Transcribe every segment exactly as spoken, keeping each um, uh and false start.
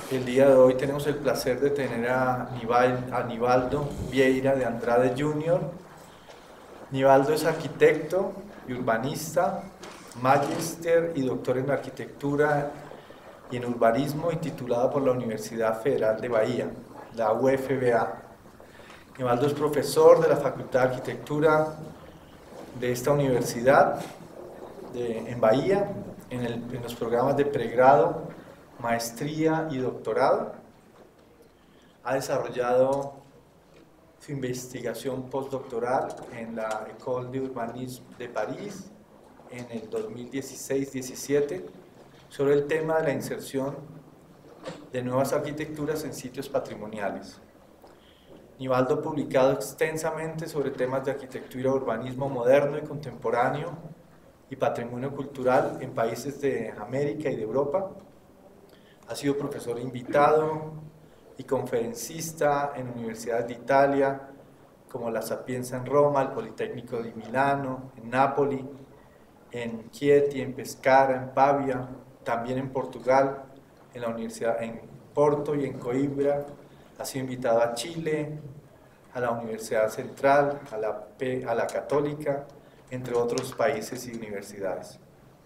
El día de hoy tenemos el placer de tener a, Nival, a Nivaldo Vieira de Andrade junior Nivaldo es arquitecto y urbanista, magíster y doctor en arquitectura y en urbanismo y titulado por la Universidad Federal de Bahía, la U F B A. Nivaldo es profesor de la Facultad de Arquitectura de esta universidad de, en Bahía, en, el, en los programas de pregrado, maestría y doctorado. Ha desarrollado su investigación postdoctoral en la École d'Urbanisme de París en el dos mil dieciséis diecisiete sobre el tema de la inserción de nuevas arquitecturas en sitios patrimoniales. Nivaldo ha publicado extensamente sobre temas de arquitectura, urbanismo moderno y contemporáneo y patrimonio cultural en países de América y de Europa. Ha sido profesor invitado y conferencista en universidades de Italia, como la Sapienza en Roma, el Politécnico di Milano, en Nápoli, en Chieti, en Pescara, en Pavia, también en Portugal, en la Universidad en Porto y en Coimbra. Ha sido invitado a Chile, a la Universidad Central, a la, P, a la Católica, entre otros países y universidades.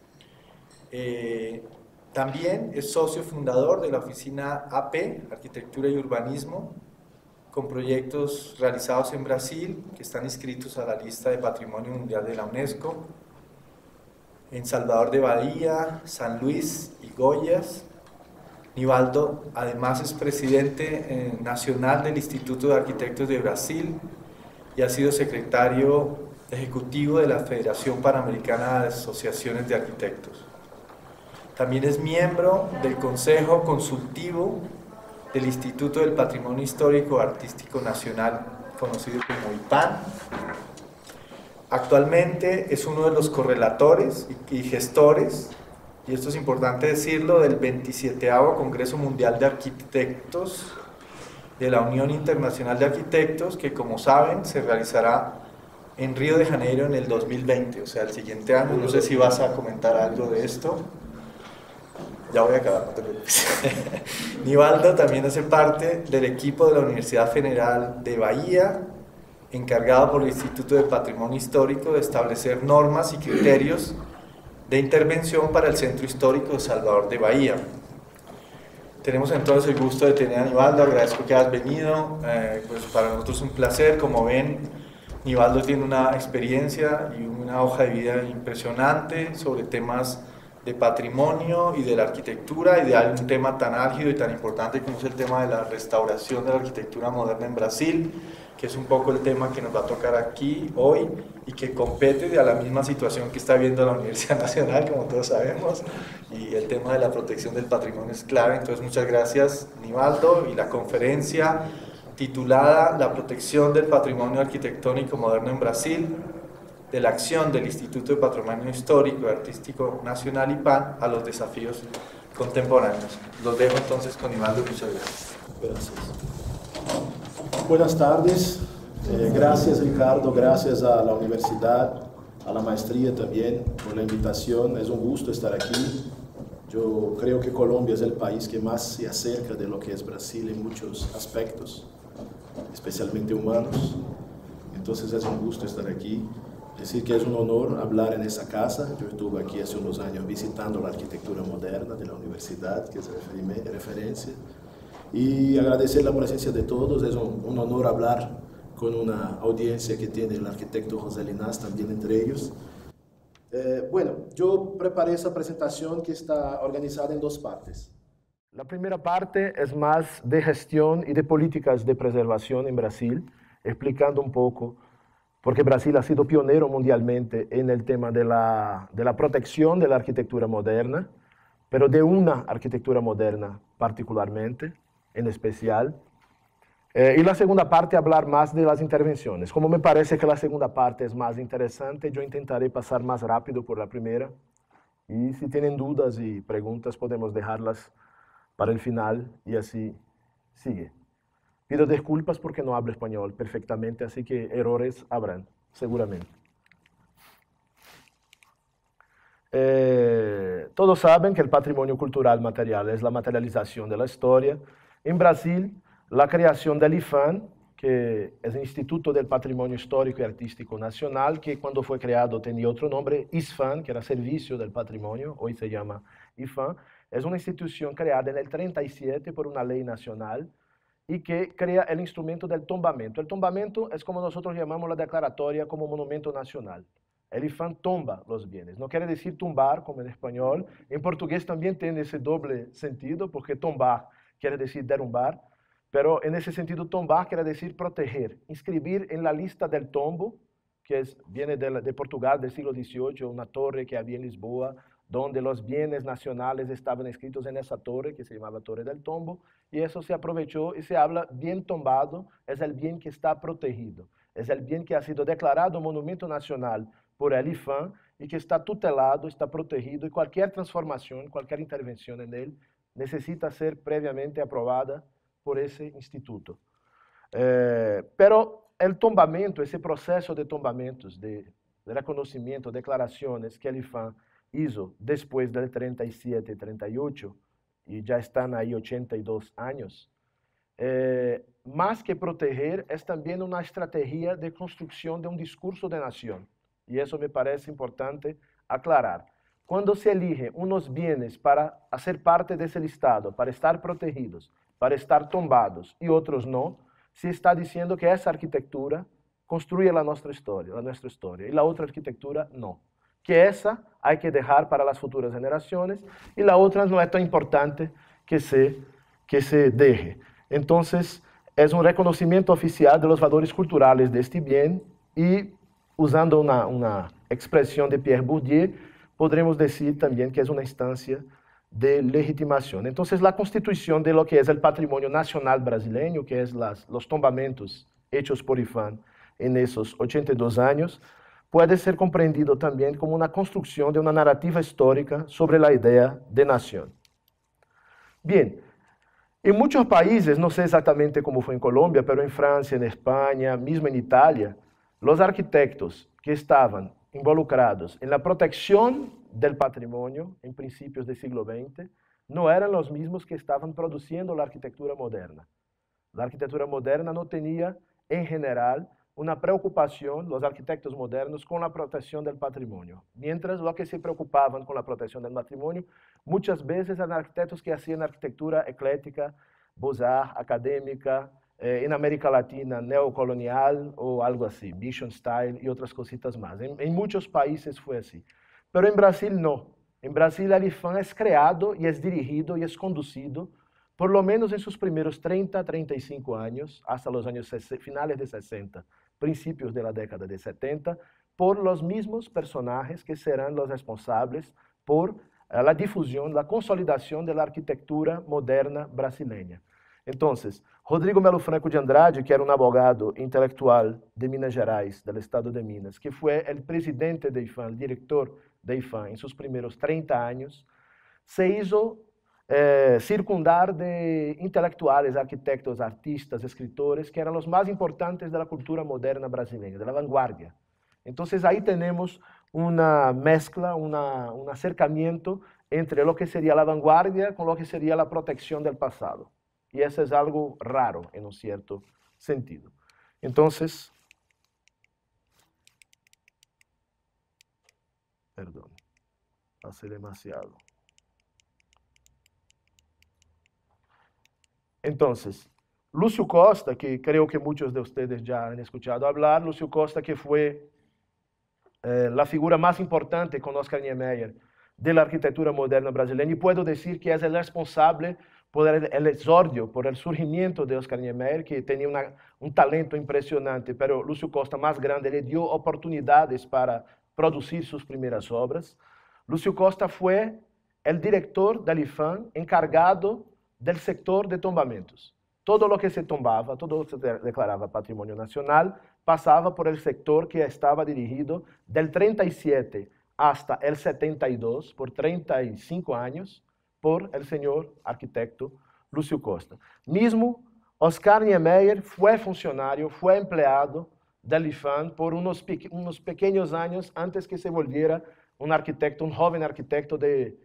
Eh, También es socio fundador de la oficina A P, Arquitectura y Urbanismo, con proyectos realizados en Brasil, que están inscritos a la lista de Patrimonio Mundial de la UNESCO, en Salvador de Bahía, San Luis y Goiás. Nivaldo además es presidente eh, nacional del Instituto de Arquitectos de Brasil y ha sido secretario ejecutivo de la Federación Panamericana de Asociaciones de Arquitectos. También es miembro del Consejo Consultivo del Instituto del Patrimonio Histórico Artístico Nacional, conocido como I P A N. Actualmente es uno de los correlatores y gestores, y esto es importante decirlo, del veintisietavo Congreso Mundial de Arquitectos de la Unión Internacional de Arquitectos, que como saben se realizará en Río de Janeiro en el dos mil veinte, o sea, el siguiente año. No sé si vas a comentar algo de esto. Ya voy a acabar, no te preocupes. Nivaldo también hace parte del equipo de la Universidad Federal de Bahía, encargado por el Instituto de Patrimonio Histórico de establecer normas y criterios de intervención para el Centro Histórico de Salvador de Bahía. Tenemos entonces el gusto de tener a Nivaldo, agradezco que hayas venido, eh, pues para nosotros es un placer. Como ven, Nivaldo tiene una experiencia y una hoja de vida impresionante sobre temas de patrimonio y de la arquitectura, y de un tema tan álgido y tan importante como es el tema de la restauración de la arquitectura moderna en Brasil, que es un poco el tema que nos va a tocar aquí hoy y que compete de a la misma situación que está viendo la Universidad Nacional, como todos sabemos, y el tema de la protección del patrimonio es clave. Entonces, muchas gracias, Nivaldo, y la conferencia titulada La protección del patrimonio arquitectónico moderno en Brasil, de la acción del Instituto de Patrimonio Histórico y Artístico Nacional I P A N a los desafíos contemporáneos. Los dejo entonces con Nivaldo. Muchas gracias. Gracias. Buenas tardes. Eh, gracias, Ricardo. Gracias a la universidad, a la maestría también por la invitación. Es un gusto estar aquí. Yo creo que Colombia es el país que más se acerca de lo que es Brasil en muchos aspectos, especialmente humanos. Entonces es un gusto estar aquí. Decir que es un honor hablar en esa casa. Yo estuve aquí hace unos años visitando la arquitectura moderna de la universidad, que es referencia. Y agradecer la presencia de todos. Es un, un honor hablar con una audiencia que tiene el arquitecto José Linás también entre ellos. Eh, bueno, yo preparé esa presentación que está organizada en dos partes. La primera parte es más de gestión y de políticas de preservación en Brasil, explicando un poco, porque Brasil ha sido pionero mundialmente en el tema de la, de la protección de la arquitectura moderna, pero de una arquitectura moderna particularmente, en especial. Eh, y la segunda parte, hablar más de las intervenciones. Como me parece que la segunda parte es más interesante, yo intentaré pasar más rápido por la primera. Y si tienen dudas y preguntas, podemos dejarlas para el final y así sigue. Pido disculpas porque no hablo español perfectamente, así que errores habrán, seguramente. Eh, todos saben que el patrimonio cultural material es la materialización de la historia. En Brasil, la creación del IFAM, que es el Instituto del Patrimonio Histórico y Artístico Nacional, que cuando fue creado tenía otro nombre, ISFAM, que era Servicio del Patrimonio, hoy se llama IFAM, es una institución creada en el treinta y siete por una ley nacional y que crea el instrumento del tombamento. El tombamento es como nosotros llamamos la declaratoria como monumento nacional. El IFAM tomba los bienes. No quiere decir tumbar, como en español. En portugués también tiene ese doble sentido, porque tombar quiere decir derrumbar, pero en ese sentido tombar quiere decir proteger, inscribir en la lista del tombo, que es, viene de, de Portugal del siglo dieciocho, una torre que había en Lisboa, donde los bienes nacionales estaban escritos en esa torre, que se llamaba Torre del Tombo, y eso se aprovechó y se habla bien tombado, es el bien que está protegido, es el bien que ha sido declarado monumento nacional por el IFAM y que está tutelado, está protegido, y cualquier transformación, cualquier intervención en él necesita ser previamente aprobada por ese instituto. Eh, pero el tombamento, ese proceso de tombamentos, de, de reconocimiento, declaraciones que el IFAM hizo después del treinta y siete, treinta y ocho, y ya están ahí ochenta y dos años, eh, más que proteger, es también una estrategia de construcción de un discurso de nación. Y eso me parece importante aclarar. Cuando se elige unos bienes para hacer parte de ese listado, para estar protegidos, para estar tombados, y otros no, se está diciendo que esa arquitectura construye la nuestra historia, la nuestra historia, y la otra arquitectura no. Que esa hay que dejar para las futuras generaciones, y la otra no es tan importante que se, que se deje. Entonces, es un reconocimiento oficial de los valores culturales de este bien, y usando una, una expresión de Pierre Bourdieu, podremos decir también que es una instancia de legitimación. Entonces, la constitución de lo que es el patrimonio nacional brasileño, que es las, los tombamentos hechos por IFAM en esos ochenta y dos años, puede ser comprendido también como una construcción de una narrativa histórica sobre la idea de nación. Bien, en muchos países, no sé exactamente cómo fue en Colombia, pero en Francia, en España, mismo en Italia, los arquitectos que estaban involucrados en la protección del patrimonio en principios del siglo veinte no eran los mismos que estaban produciendo la arquitectura moderna. La arquitectura moderna no tenía, en general, una preocupación, los arquitectos modernos, con la protección del patrimonio. Mientras los que se preocupaban con la protección del patrimonio, muchas veces eran arquitectos que hacían arquitectura eclética, beaux-arts, académica, eh, en América Latina neocolonial o algo así, mission style y otras cositas más. En, en muchos países fue así. Pero en Brasil no. En Brasil el IFAM es creado y es dirigido y es conducido, por lo menos en sus primeros treinta, treinta y cinco años, hasta los años finales de sesenta, principios de la década de setenta, por los mismos personajes que serán los responsables por eh, la difusión, la consolidación de la arquitectura moderna brasileña. Entonces, Rodrigo Melo Franco de Andrade, que era un abogado intelectual de Minas Gerais, del estado de Minas, que fue el presidente de IFAM, el director de IFAM en sus primeros treinta años, se hizo eh, circundar de intelectuales, arquitectos, artistas, escritores, que eran los más importantes de la cultura moderna brasileña, de la vanguardia. Entonces ahí tenemos una mezcla, una, un acercamiento entre lo que sería la vanguardia con lo que sería la protección del pasado. Y eso es algo raro en un cierto sentido. Entonces, perdón, hace demasiado. Entonces, Lúcio Costa, que creo que muchos de ustedes ya han escuchado hablar, Lúcio Costa, que fue eh, la figura más importante con Oscar Niemeyer de la arquitectura moderna brasileña, y puedo decir que es el responsable por el, el exordio, por el surgimiento de Oscar Niemeyer, que tenía una, un talento impresionante, pero Lúcio Costa, más grande, le dio oportunidades para producir sus primeras obras. Lúcio Costa fue el director del IFAM encargado del sector de tombamentos. Todo lo que se tombaba, todo lo que se declaraba patrimonio nacional, pasaba por el sector que estaba dirigido del treinta y siete hasta el setenta y dos, por treinta y cinco años, por el señor arquitecto Lúcio Costa. Mismo Oscar Niemeyer fue funcionario, fue empleado del IFAM por unos, unos pequeños años antes que se volviera un arquitecto, un joven arquitecto de,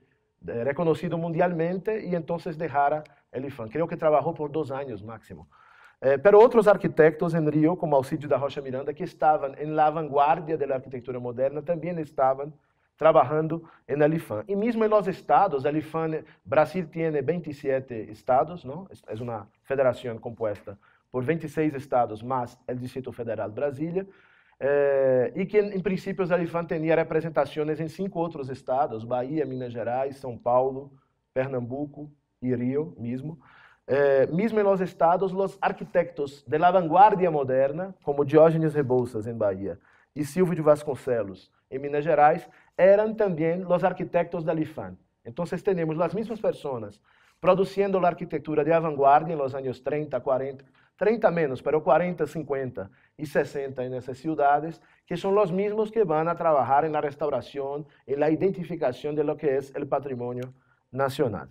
eh, reconocido mundialmente, y entonces dejara el IFAM. Creo que trabajó por dos años máximo. Eh, pero otros arquitectos en Río, como Alcidio da Rocha Miranda, que estaban en la vanguardia de la arquitectura moderna, también estaban trabajando en el IFAM. Y mismo en los estados, el IFAM, Brasil tiene veintisiete estados, ¿no? Es una federación compuesta por veintiséis estados más el Distrito Federal Brasilia, eh, y que en principio el IFAM tenía representaciones en cinco otros estados: Bahía, Minas Gerais, São Paulo, Pernambuco y Río mismo. Eh, mismo en los estados, los arquitectos de la vanguardia moderna, como Diógenes Rebouças en Bahía y Silvio de Vasconcelos en Minas Gerais, eran también los arquitectos del IFAM. Entonces tenemos las mismas personas produciendo la arquitectura de vanguardia en los años treinta, cuarenta, treinta menos, pero cuarenta, cincuenta y sesenta en esas ciudades, que son los mismos que van a trabajar en la restauración, en la identificación de lo que es el patrimonio nacional.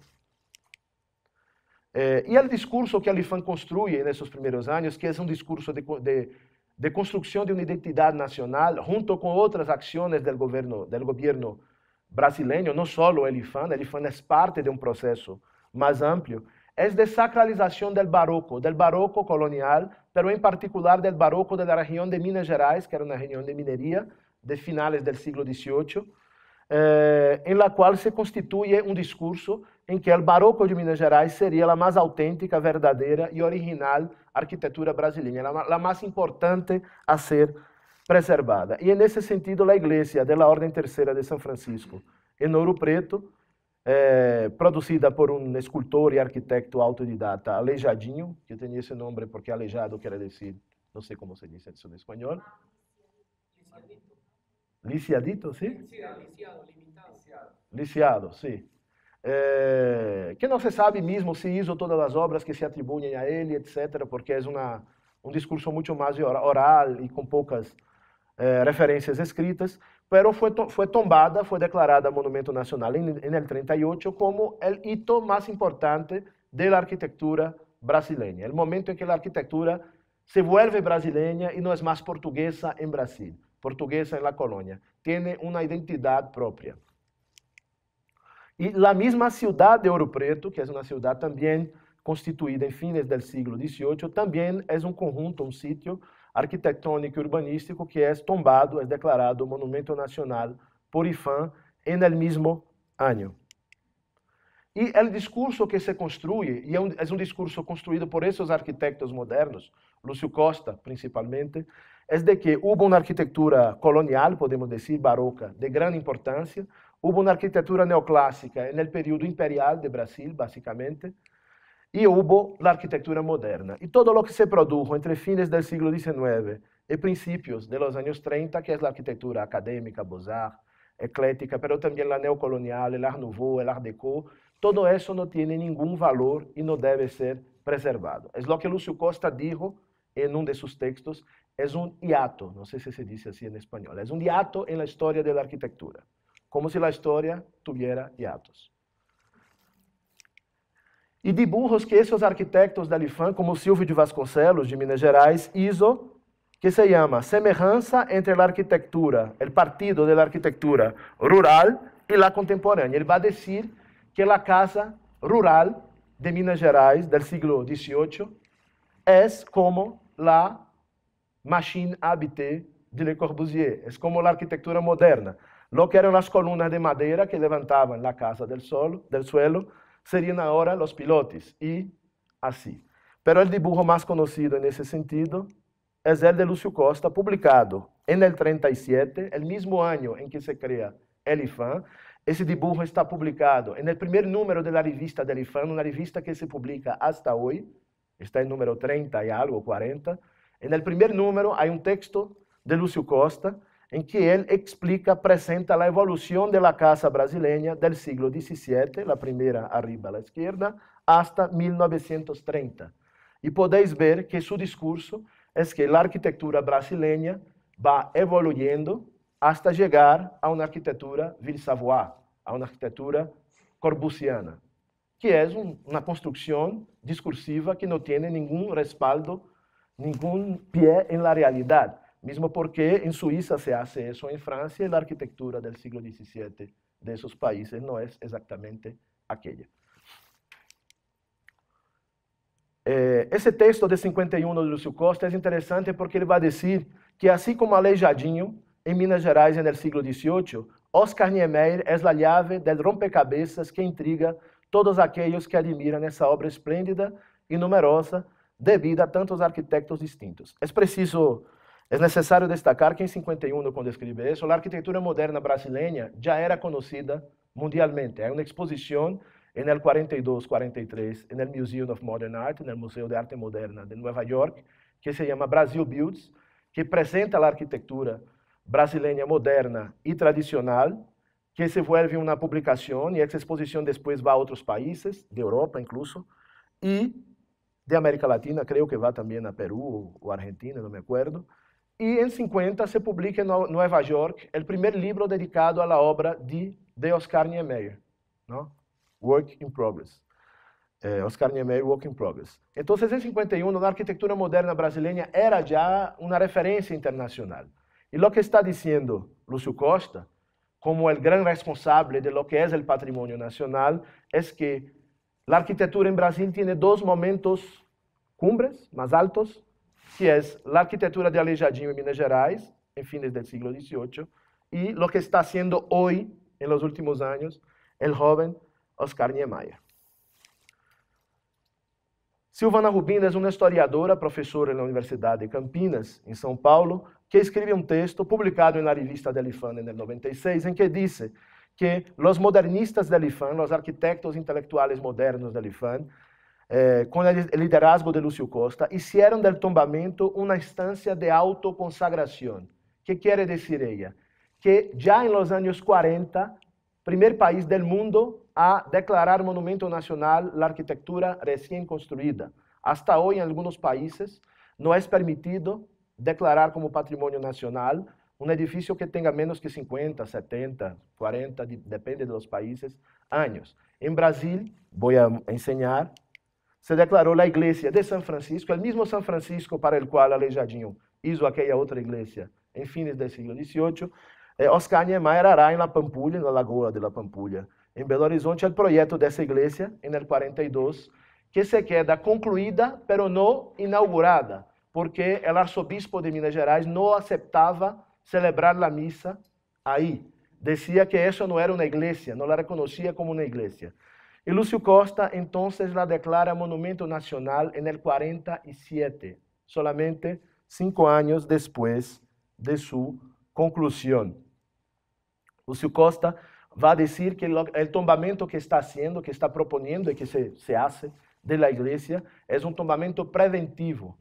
Eh, y el discurso que el IFAM construye en esos primeros años, que es un discurso de, de, de construcción de una identidad nacional, junto con otras acciones del gobierno, del gobierno brasileño, no solo el IFAM, el IFAM es parte de un proceso más amplio, es de sacralización del barroco, del barroco colonial, pero en particular del barroco de la región de Minas Gerais, que era una región de minería de finales del siglo dieciocho, eh, en la cual se constituye un discurso en que el barroco de Minas Gerais sería la más auténtica, verdadera y original arquitectura brasileña, la, la más importante a ser preservada. Y en ese sentido, la iglesia de la Orden Tercera de San Francisco, en Ouro Preto, eh, producida por un escultor y arquitecto autodidata, Aleijadinho, que tenía ese nombre porque aleijado quiere decir, no sé cómo se dice eso en español. Lisiadito, ¿sí? Lisiado, lisiado, limitado. Lisiado, sí. Eh, que no se sabe mismo si hizo todas las obras que se atribuyen a él, etcétera, porque es una, un discurso mucho más oral y con pocas eh, referencias escritas, pero fue, to, fue tombada, fue declarada Monumento Nacional en, en el treinta y ocho como el hito más importante de la arquitectura brasileña, el momento en que la arquitectura se vuelve brasileña y no es más portuguesa en Brasil, portuguesa en la colonia, tiene una identidad propia. Y la misma ciudad de Ouro Preto, que es una ciudad también constituida en fines del siglo dieciocho, también es un conjunto, un sitio arquitectónico y urbanístico que es tombado, es declarado Monumento Nacional por IFAM en el mismo año. Y el discurso que se construye, y es un discurso construido por esos arquitectos modernos, Lúcio Costa principalmente, es de que hubo una arquitectura colonial, podemos decir, barroca, de gran importancia. Hubo una arquitectura neoclásica en el periodo imperial de Brasil, básicamente, y hubo la arquitectura moderna. Y todo lo que se produjo entre fines del siglo diecinueve y principios de los años treinta, que es la arquitectura académica, Beaux-Arts, eclética, pero también la neocolonial, el Art Nouveau, el Art Déco, todo eso no tiene ningún valor y no debe ser preservado. Es lo que Lúcio Costa dijo en uno de sus textos, es un hiato, no sé si se dice así en español, es un hiato en la historia de la arquitectura, como si la historia tuviera hiatos. Y dibujos que esos arquitectos del IFAM, como Silvio de Vasconcelos, de Minas Gerais, hizo, que se llama Semejanza entre la arquitectura, el partido de la arquitectura rural y la contemporánea. Él va a decir que la casa rural de Minas Gerais del siglo dieciocho es como la machine habitée de Le Corbusier, es como la arquitectura moderna. Lo que eran las columnas de madera que levantaban la casa del, solo, del suelo, serían ahora los pilotes, y así. Pero el dibujo más conocido en ese sentido es el de Lúcio Costa, publicado en el treinta y siete, el mismo año en que se crea el IFAM. Ese dibujo está publicado en el primer número de la revista del IFAM, una revista que se publica hasta hoy, está en número treinta y algo, cuarenta. En el primer número hay un texto de Lúcio Costa en que él explica, presenta la evolución de la casa brasileña del siglo diecisiete, la primera arriba a la izquierda, hasta mil novecientos treinta. Y podéis ver que su discurso es que la arquitectura brasileña va evoluyendo hasta llegar a una arquitectura Ville-Savoye, a una arquitectura corbusiana, que es un, una construcción discursiva que no tiene ningún respaldo, ningún pie en la realidad, mismo porque en Suiza se hace eso, en Francia la arquitectura del siglo diecisiete de esos países no es exactamente aquella. Eh, esse texto de cinquenta e um de Lúcio Costa é interessante porque ele vai dizer que, assim como Aleijadinho, em Minas Gerais no século dezoito, Oscar Niemeyer é a chave del rompecabezas que intriga todos aqueles que admiram essa obra esplêndida e numerosa devido a tantos arquitetos distintos. É preciso, é necessário destacar que em cinquenta e um, quando escreve isso, a arquitetura moderna brasileira já era conhecida mundialmente. Há uma exposição en el cuarenta y dos cuarenta y tres en el Museum of Modern Art, en el Museo de Arte Moderna de Nueva York, que se llama Brasil Builds, que presenta a arquitetura brasileña moderna e tradicional, que se vuelve uma publicação, e essa exposição depois vai a outros países, de Europa incluso, e de América Latina, creio que vai também a Peru ou Argentina, não me acuerdo. E em cinquenta se publica em Nova York o primeiro livro dedicado à obra de, de Oscar Niemeyer, não? Work in Progress. Eh, Oscar Niemeyer, Work in Progress. Então, em cinquenta e um, a arquitetura moderna brasileira era já uma referência internacional. E o que está dizendo Lúcio Costa, como o grande responsável de lo que é o patrimônio nacional, é que a arquitetura em Brasil tem dois momentos cumbres, mais altos, que é a arquitetura de Aleijadinho em Minas Gerais, em fins do século dezoito, e o que está sendo hoje, em los últimos anos, o jovem Oscar Niemeyer. Silvana Rubino é uma historiadora, professora na Universidade de Campinas, em São Paulo, que escreve um texto publicado na revista del IFAM em noventa e seis, em que diz que os modernistas del IFAM, os arquitetos intelectuais modernos del IFAM, eh, com o liderazgo de Lúcio Costa, hicieron del tombamento uma instância de autoconsagração. Que quer dizer ela? Que já em los anos quarenta, primeiro país del mundo a declarar monumento nacional a arquitetura recém construída. Hasta hoje, em alguns países, não é permitido declarar como patrimônio nacional um edifício que tenha menos que cinquenta, setenta, quarenta, depende dos países, anos. Em Brasil, vou ensinar, se declarou a igreja de São Francisco, o mesmo São Francisco para o qual Aleijadinho hizo aquela outra igreja em fins do século dezoito, eh, Oscar Niemeyer hará em La Pampulha, na Lagoa de La Pampulha, em Belo Horizonte, o projeto dessa igreja, em el quarenta e dois, que se queda concluída, pero não inaugurada, porque o arzobispo de Minas Gerais não aceitava celebrar a missa aí. Dizia que isso não era uma igreja, não la reconhecia como uma igreja. E Lúcio Costa, então, la declara monumento nacional em el quarenta e sete, solamente cinco anos depois de sua conclusão. Lúcio Costa vai dizer que o tombamento que está haciendo, que está proponiendo e que se, se hace de la igreja é um tombamento preventivo,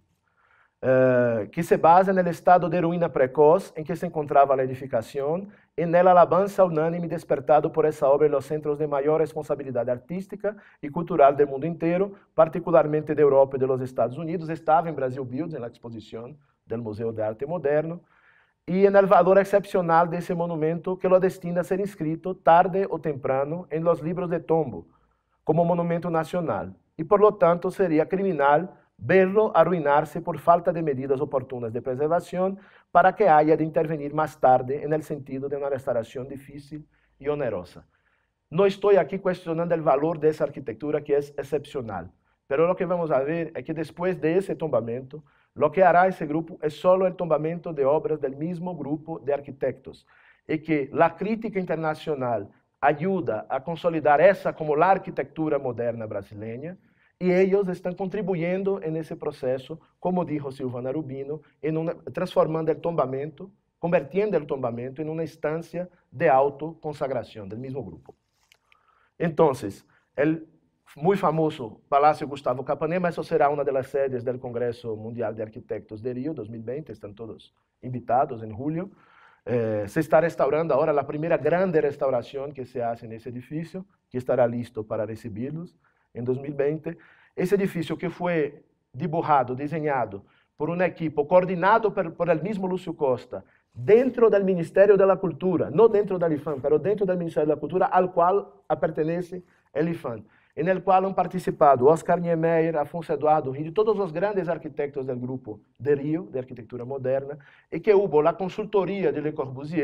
uh, que se basa no estado de ruína precoz em que se encontrava a edificação e na alabanza unânime despertado por essa obra em los centros de maior responsabilidade artística e cultural do mundo inteiro, particularmente da Europa e dos Estados Unidos. Estava em Brasil Builds, na exposição do Museu de Arte Moderno, e en el valor excepcional de ese monumento que lo destina a ser inscrito tarde o temprano en los libros de tombo como monumento nacional y por lo tanto sería criminal verlo arruinarse por falta de medidas oportunas de preservación para que haya de intervenir más tarde en el sentido de una restauración difícil y onerosa. No estoy aquí cuestionando el valor de esa arquitectura que es excepcional, pero lo que vamos a ver es que después de ese tombamento, lo que hará ese grupo es solo el tombamento de obras del mismo grupo de arquitectos y que la crítica internacional ayuda a consolidar esa como la arquitectura moderna brasileña y ellos están contribuyendo en ese proceso, como dijo Silvana Rubino, en una, transformando el tombamento, convirtiendo el tombamento en una instancia de autoconsagración del mismo grupo. Entonces, el muy famoso Palácio Gustavo Capanema, eso será una de las sedes del Congreso Mundial de Arquitectos de Río dos mil veinte, están todos invitados en julio. Eh, se está restaurando ahora la primera grande restauración que se hace en ese edificio, que estará listo para recibirlos en dos mil veinte. Ese edificio que fue dibujado, diseñado por un equipo coordinado por, por el mismo Lúcio Costa, dentro del Ministerio de la Cultura, no dentro del IFAM, pero dentro del Ministerio de la Cultura, al cual pertenece el IFAM, en el cual han participado Oscar Niemeyer, Afonso Eduardo Río, todos los grandes arquitectos del grupo de Río, de arquitectura moderna, y que hubo la consultoría de Le Corbusier,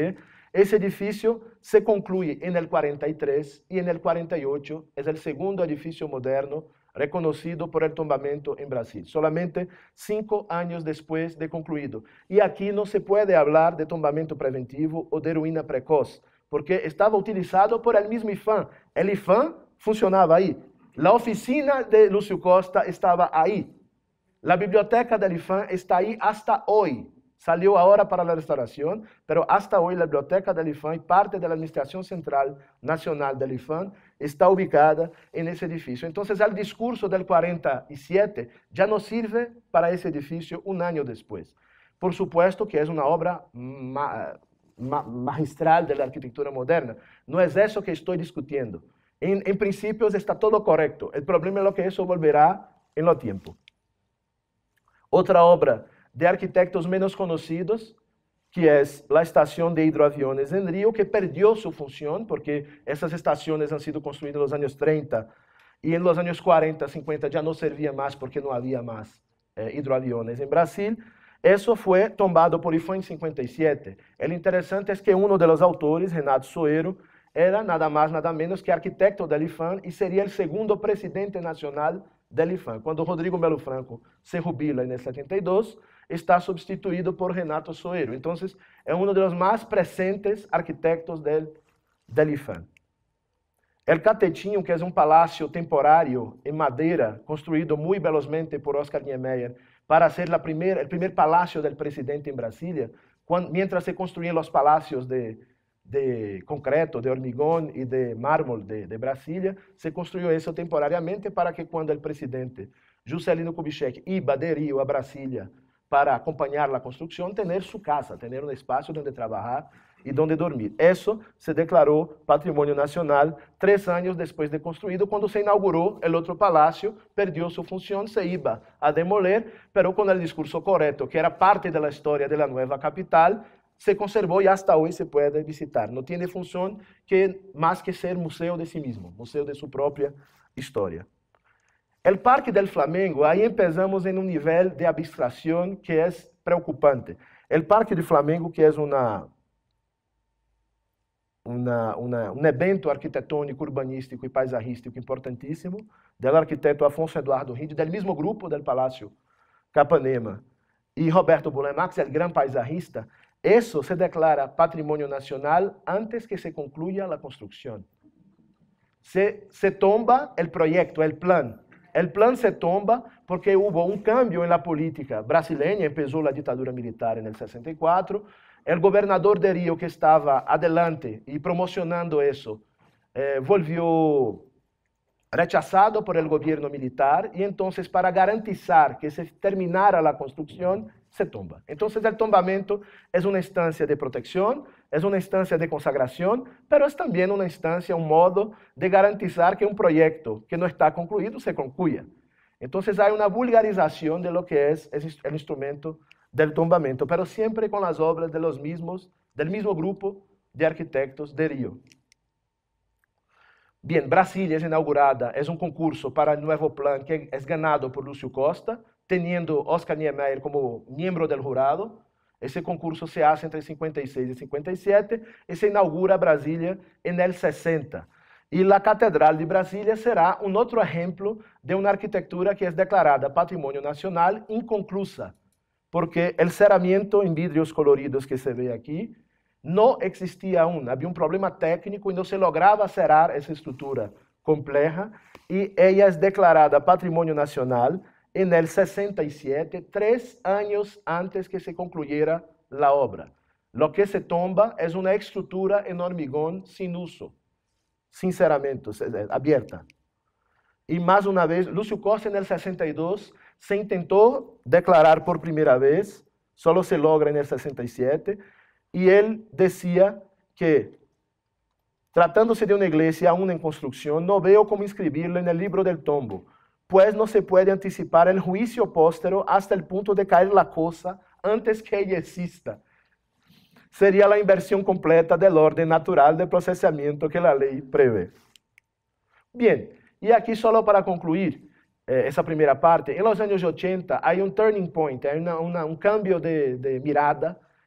Ese edificio se concluye en el cuarenta y tres y en el cuarenta y ocho es el segundo edificio moderno reconocido por el tombamiento en Brasil, solamente cinco años después de concluido. Y aquí no se puede hablar de tombamiento preventivo o de ruina precoz, porque estaba utilizado por el mismo IPHAN. El IPHAN funcionaba ahí. La oficina de Lúcio Costa estaba ahí. La biblioteca del IPHAN está ahí hasta hoy. Salió ahora para la restauración, pero hasta hoy la biblioteca del IPHAN y parte de la Administración Central Nacional del IPHAN está ubicada en ese edificio. Entonces el discurso del cuarenta y siete ya no sirve para ese edificio un año después. Por supuesto que es una obra ma ma magistral de la arquitectura moderna. No es eso que estoy discutiendo. En, en principios está todo correcto. El problema es lo que eso volverá en lo tiempo. Otra obra de arquitectos menos conocidos, que es la estación de hidroaviones en Río, que perdió su función, porque esas estaciones han sido construidas en los años treinta, y en los años cuarenta, cincuenta ya no servía más porque no había más eh, hidroaviones en Brasil. Eso fue tombado por IPHAN en cincuenta y siete. El interesante es que uno de los autores, Renato Soeiro, era nada más, nada menos que arquitecto del IPHAN y sería el segundo presidente nacional del IPHAN. Cuando Rodrigo Melo Franco se jubila en el setenta y dos, está sustituido por Renato Soeiro. Entonces, es uno de los más presentes arquitectos del, del IPHAN. El Catetinho, que es un palacio temporario en madera, construido muy velozmente por Oscar Niemeyer, para ser la primer, el primer palacio del presidente en Brasilia, cuando, mientras se construían los palacios de, de concreto, de hormigón y de mármol de, de Brasilia, se construyó eso temporariamente para que cuando el presidente Juscelino Kubitschek iba de Río a Brasilia para acompañar la construcción, tener su casa, tener un espacio donde trabajar y donde dormir. Eso se declaró Patrimonio Nacional tres años después de construido. Cuando se inauguró el otro palacio, perdió su función, se iba a demoler, pero con el discurso correcto, que era parte de la historia de la nueva capital, se conservó y hasta hoy se puede visitar. No tiene función que, más que ser museo de sí mismo, museo de su propia historia. El Parque del Flamengo, ahí empezamos en un nivel de abstracción que es preocupante. El Parque del Flamengo, que es una, una, una, un evento arquitectónico, urbanístico y paisajístico importantísimo, del arquitecto Afonso Eduardo Rinde, del mismo grupo del Palacio Capanema, y Roberto Bulemax, el gran paisajista, eso se declara Patrimonio Nacional antes que se concluya la construcción. Se, se tomba el proyecto, el plan. El plan se tomba porque hubo un cambio en la política brasileña, empezó la dictadura militar en el sesenta y cuatro, el gobernador de Río que estaba adelante y promocionando eso, eh, volvió rechazado por el gobierno militar y entonces para garantizar que se terminara la construcción, se tomba. Entonces el tombamiento es una instancia de protección, es una instancia de consagración, pero es también una instancia, un modo de garantizar que un proyecto que no está concluido se concluya. Entonces hay una vulgarización de lo que es el instrumento del tombamiento, pero siempre con las obras de los mismos, del mismo grupo de arquitectos de Río. Bien, Brasilia es inaugurada, es un concurso para el nuevo plan que es ganado por Lúcio Costa, teniendo Oscar Niemeyer como miembro del jurado. Ese concurso se hace entre cincuenta y seis y cincuenta y siete y se inaugura Brasilia en el sesenta. Y la Catedral de Brasilia será un otro ejemplo de una arquitectura que es declarada Patrimonio Nacional inconclusa, porque el cerramiento en vidrios coloridos que se ve aquí no existía aún, había un problema técnico y no se lograba cerrar esa estructura compleja, y ella es declarada Patrimonio Nacional en el sesenta y siete, tres años antes que se concluyera la obra. Lo que se tomba es una estructura en hormigón sin uso, sin cerramiento, abierta. Y más una vez, Lúcio Costa en el sesenta y dos se intentó declarar por primera vez, solo se logra en el sesenta y siete, y él decía que, tratándose de una iglesia aún en construcción, no veo cómo inscribirlo en el libro del tombo, pues no se puede anticipar el juicio póstero hasta el punto de caer la cosa antes que ella exista. Sería la inversión completa del orden natural de procesamiento que la ley prevé. Bien, y aquí solo para concluir eh, esa primera parte, en los años ochenta hay un turning point, hay una, una, un cambio de, de mirada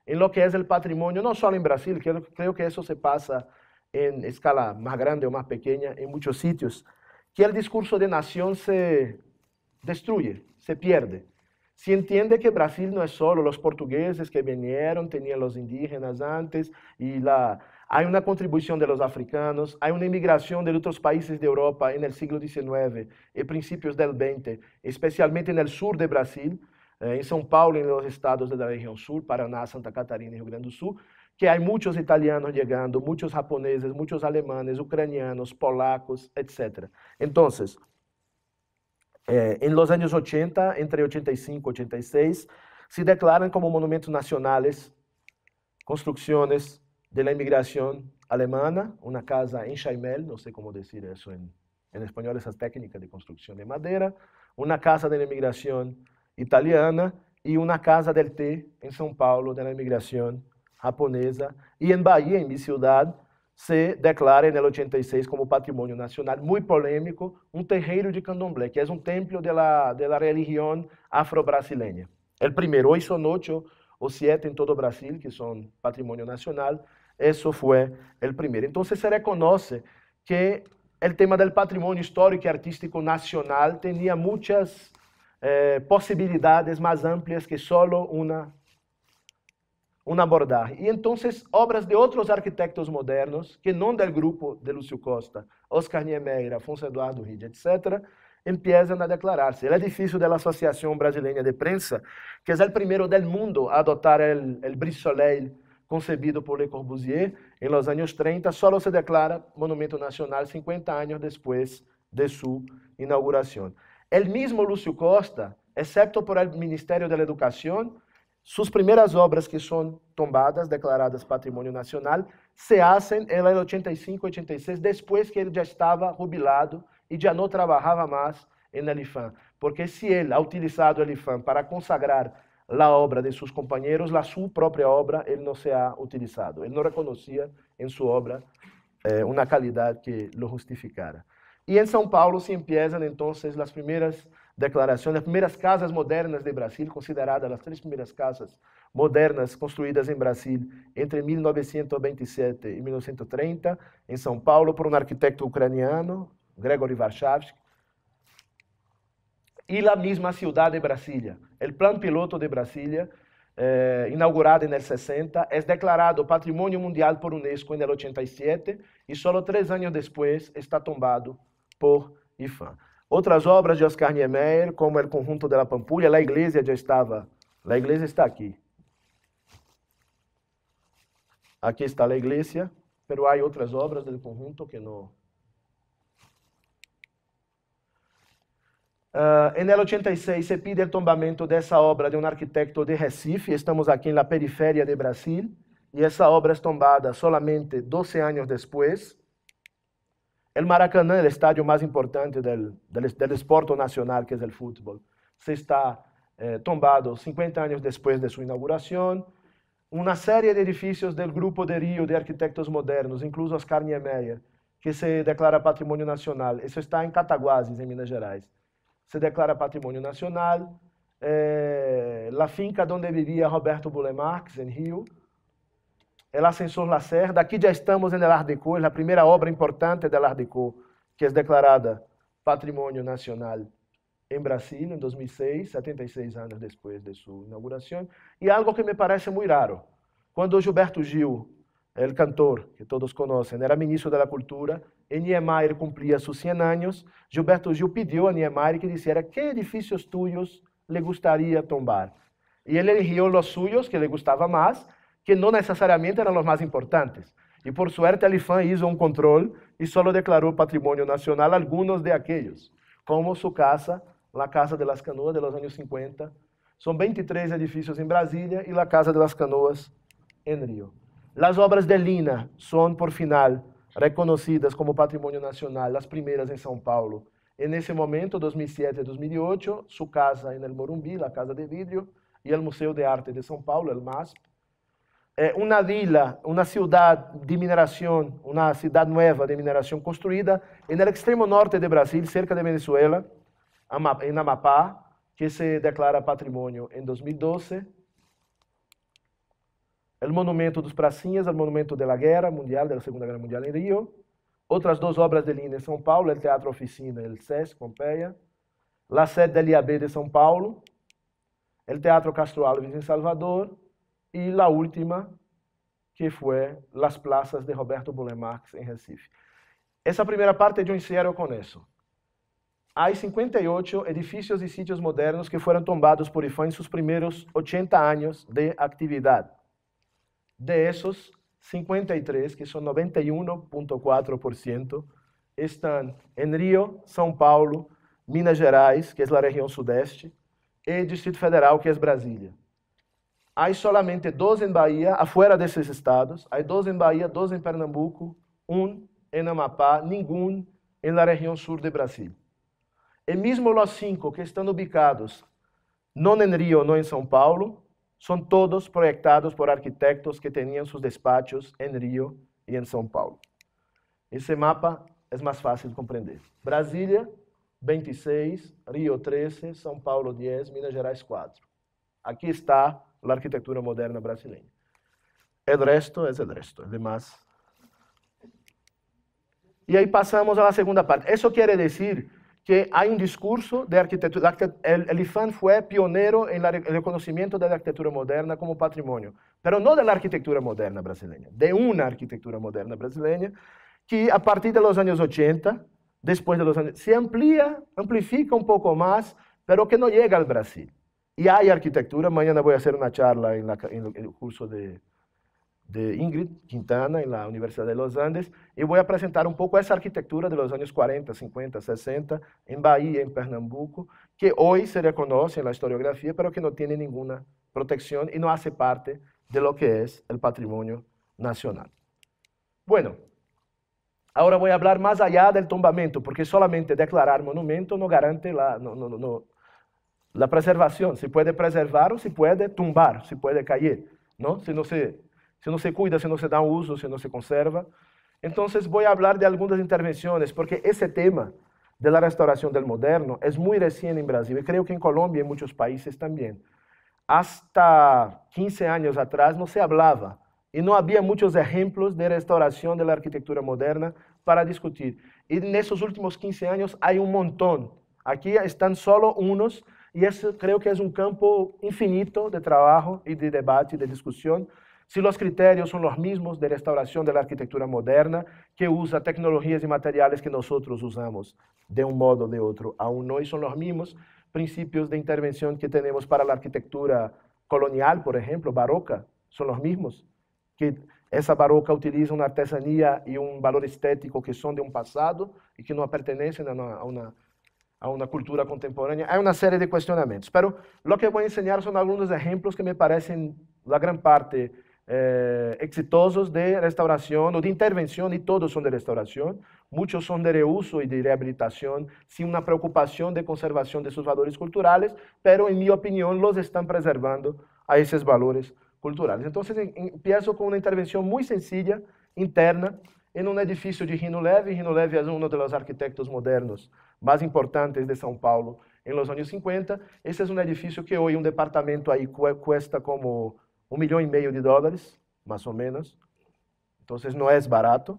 en lo que es el patrimonio, no solo en Brasil, creo, creo que eso se pasa en escala más grande o más pequeña en muchos sitios, que el discurso de nación se destruye, se pierde. Se entiende que Brasil no es solo los portugueses que vinieron, tenían los indígenas antes, y la, hay una contribución de los africanos, hay una inmigración de otros países de Europa en el siglo diecinueve y principios del veinte, especialmente en el sur de Brasil, eh, en São Paulo y en los estados de la región sur, Paraná, Santa Catarina y Rio Grande do Sul, que hay muchos italianos llegando, muchos japoneses, muchos alemanes, ucranianos, polacos, etcétera. Entonces, Eh, en los años ochenta, entre ochenta y cinco y ochenta y seis, se declaran como monumentos nacionales construcciones de la inmigración alemana, una casa en Chaimel, no sé cómo decir eso en, en español, esa técnica de construcción de madera, una casa de la inmigración italiana y una casa del té en São Paulo de la inmigración japonesa, y en Bahía, en mi ciudad, se declara en el ochenta y seis como patrimonio nacional, muy polémico, un terreiro de candomblé, que es un templo de la, de la religión afro-brasileña. El primero, hoy son ocho o siete en todo Brasil, que son patrimonio nacional, eso fue el primero. Entonces se reconoce que el tema del patrimonio histórico y artístico nacional tenía muchas eh, posibilidades más amplias que solo una un abordaje. Y entonces obras de otros arquitectos modernos, que no del grupo de Lúcio Costa, Oscar Niemeyer, Afonso Eduardo Ride, etcétera, empiezan a declararse. El edificio de la Asociación Brasileña de Prensa, que es el primero del mundo a adoptar el, el Brise-Soleil concebido por Le Corbusier en los años treinta, solo se declara monumento nacional cincuenta años después de su inauguración. El mismo Lúcio Costa, excepto por el Ministerio de la Educación, sus primeras obras que son tombadas, declaradas Patrimonio Nacional, se hacen en el ochenta y cinco ochenta y seis, después que él ya estaba jubilado y ya no trabajaba más en el I F A M. Porque si él ha utilizado el I F A M para consagrar la obra de sus compañeros, la su propia obra, él no se ha utilizado. Él no reconocía en su obra eh, una calidad que lo justificara. Y en São Paulo se empiezan entonces las primeras declaraciones, las primeras casas modernas de Brasil, consideradas las tres primeras casas modernas construidas en Brasil entre mil novecientos veintisiete y mil novecientos treinta, en São Paulo, por un arquitecto ucraniano, Gregory Warshawski, y la misma ciudad de Brasilia. El plan piloto de Brasilia, eh, inaugurado en el sesenta, es declarado Patrimonio Mundial por UNESCO en el ochenta y siete y solo tres años después está tombado por I F A M. Otras obras de Oscar Niemeyer, como el conjunto de la Pampulha, la iglesia ya estaba, la iglesia está aquí. Aquí está la iglesia, pero hay otras obras del conjunto que no. Uh, en el ochenta y seis se pide el tombamento de esa obra de un arquitecto de Recife, estamos aquí en la periferia de Brasil, y esa obra es tombada solamente doce años después. El Maracanã, el estadio más importante del, del, del deporte nacional, que es el fútbol, se está eh, tombado cincuenta años después de su inauguración. Una serie de edificios del Grupo de Río de Arquitectos Modernos, incluso Oscar Niemeyer, que se declara Patrimonio Nacional. Eso está en Cataguases, en Minas Gerais. Se declara Patrimonio Nacional. Eh, la finca donde vivía Roberto Burle Marx, en Rio. El ascensor Lacerda, aquí ya estamos en el Art Deco, es la primera obra importante del Art Deco, que es declarada Patrimonio Nacional en Brasil en dos mil seis, setenta y seis años después de su inauguración. Y algo que me parece muy raro, cuando Gilberto Gil, el cantor que todos conocen, era ministro de la Cultura, y Niemeyer cumplía sus cien años, Gilberto Gil pidió a Niemeyer que dijera qué edificios tuyos le gustaría tombar. Y él eligió los suyos, que le gustaba más, que no necesariamente eran los más importantes. Y por suerte el I F A M hizo un control y solo declaró Patrimonio Nacional algunos de aquellos, como su casa, la Casa de las Canoas de los años cincuenta. Son veintitrés edificios en Brasilia y la Casa de las Canoas en Río. Las obras de Lina son, por final, reconocidas como Patrimonio Nacional, las primeras en São Paulo. En ese momento, dos mil siete dos mil ocho, su casa en el Morumbi, la Casa de Vidrio, y el Museo de Arte de São Paulo, el M A S P. Eh, una vila, una ciudad de mineración, una ciudad nueva de mineración construida en el extremo norte de Brasil, cerca de Venezuela, en Amapá, que se declara patrimonio en dos mil doce. el Monumento dos Pracinhas, el Monumento de la Guerra Mundial, de la Segunda Guerra Mundial en Río, otras dos obras de línea en São Paulo, el Teatro Oficina y el S E S Pompeia, la sede del I A B de São Paulo, el Teatro Castro Alves en Salvador, y la última, que fue las plazas de Roberto Burle Marx en Recife. Esa primera parte yo encierro con eso. Hay cincuenta y ocho edificios y sitios modernos que fueron tombados por I F A en sus primeros ochenta años de actividad. De esos, cincuenta y tres, que son noventa y uno punto cuatro por ciento, están en Río, São Paulo, Minas Gerais, que es la región sudeste, y Distrito Federal, que es Brasília. Hay solamente dos en Bahía, afuera de esos estados. Hay dos en Bahía, dos en Pernambuco, un en Amapá, ningún en la región sur de Brasil. Y mismo los cinco que están ubicados, no en Río, no en São Paulo, son todos proyectados por arquitectos que tenían sus despachos en Río y en São Paulo. Ese mapa es más fácil de comprender. Brasília, veintiséis, Río trece, São Paulo diez, Minas Gerais cuatro. Aquí está la arquitectura moderna brasileña. El resto es el resto, el demás. Y ahí pasamos a la segunda parte. Eso quiere decir que hay un discurso de arquitectura. El, el I F A N fue pionero en la, el reconocimiento de la arquitectura moderna como patrimonio, pero no de la arquitectura moderna brasileña, de una arquitectura moderna brasileña que a partir de los años ochenta, después de los años, se amplía, amplifica un poco más, pero que no llega al Brasil. Y hay arquitectura. Mañana voy a hacer una charla en, la, en el curso de, de Ingrid Quintana en la Universidad de los Andes, y voy a presentar un poco esa arquitectura de los años cuarenta, cincuenta, sesenta, en Bahía, en Pernambuco, que hoy se reconoce en la historiografía, pero que no tiene ninguna protección y no hace parte de lo que es el patrimonio nacional. Bueno, ahora voy a hablar más allá del tombamiento, porque solamente declarar monumento no garante la... No, no, no, la preservación. Se puede preservar o se puede tumbar, se puede caer, ¿no? Si no se, si no se cuida, si no se da uso, si no se conserva. Entonces voy a hablar de algunas intervenciones, porque ese tema de la restauración del moderno es muy recién en Brasil, y creo que en Colombia y en muchos países también. Hasta quince años atrás no se hablaba, y no había muchos ejemplos de restauración de la arquitectura moderna para discutir. Y en esos últimos quince años hay un montón. Aquí están solo unos, y eso creo que es un campo infinito de trabajo y de debate y de discusión. Si los criterios son los mismos de restauración de la arquitectura moderna, que usa tecnologías y materiales que nosotros usamos de un modo o de otro, aún hoy son los mismos principios de intervención que tenemos para la arquitectura colonial, por ejemplo, barroca, son los mismos, que esa barroca utiliza una artesanía y un valor estético que son de un pasado y que no pertenecen a una, a una a una cultura contemporánea. Hay una serie de cuestionamientos, pero lo que voy a enseñar son algunos ejemplos que me parecen la gran parte eh, exitosos de restauración o de intervención, y todos son de restauración. Muchos son de reuso y de rehabilitación, sin una preocupación de conservación de sus valores culturales, pero en mi opinión los están preservando a esos valores culturales. Entonces empiezo con una intervención muy sencilla, interna, en un edificio de Rino Leve. Rino Leve es uno de los arquitectos modernos más importantes de São Paulo en los años cincuenta. Ese es un edificio que hoy un departamento ahí cuesta como un millón y medio de dólares, más o menos. Entonces no es barato.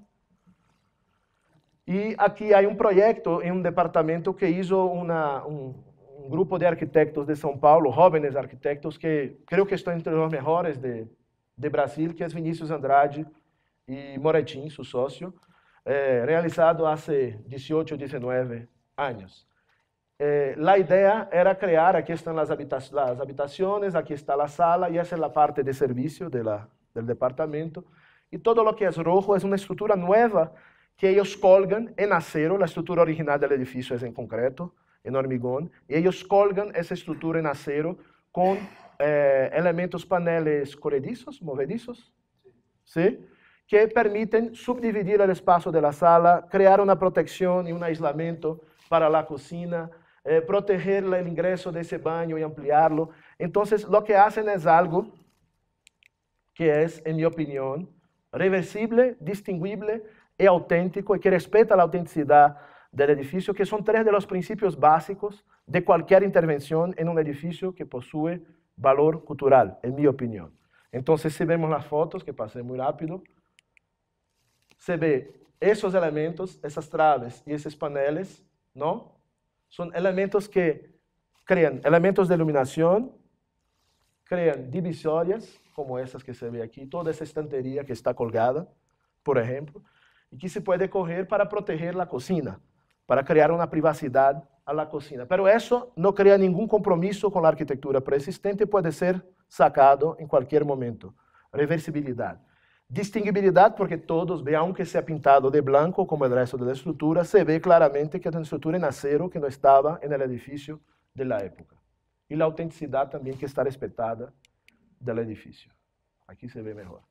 Y aquí hay un proyecto en un departamento que hizo una, un, un grupo de arquitectos de São Paulo, jóvenes arquitectos, que creo que están entre los mejores de, de Brasil, que es Vinícius Andrade y Moretin, su socio, eh, realizado hace dieciocho, diecinueve años. Eh, la idea era crear, aquí están las, habita las habitaciones, aquí está la sala, y esa es la parte de servicio de la, del departamento, y todo lo que es rojo es una estructura nueva que ellos colgan en acero. La estructura original del edificio es en concreto, en hormigón, y ellos colgan esa estructura en acero con eh, elementos, paneles corredizos, movedizos, ¿sí? Que permiten subdividir el espacio de la sala, crear una protección y un aislamiento para la cocina, eh, proteger el ingreso de ese baño y ampliarlo. Entonces, lo que hacen es algo que es, en mi opinión, reversible, distinguible y auténtico, y que respeta la autenticidad del edificio, que son tres de los principios básicos de cualquier intervención en un edificio que posee valor cultural, en mi opinión. Entonces, si vemos las fotos, que pasé muy rápido, se ve esos elementos, esas traves y esos paneles, ¿no? Son elementos que crean elementos de iluminación, crean divisorias, como esas que se ve aquí, toda esa estantería que está colgada, por ejemplo, y que se puede coger para proteger la cocina, para crear una privacidad a la cocina. Pero eso no crea ningún compromiso con la arquitectura preexistente y puede ser sacado en cualquier momento. Reversibilidad. Distinguibilidad, porque todos ven, aunque sea pintado de blanco como el resto de la estructura, se ve claramente que es una estructura en acero que no estaba en el edificio de la época. Y la autenticidad también que está respetada del edificio. Aquí se ve mejor.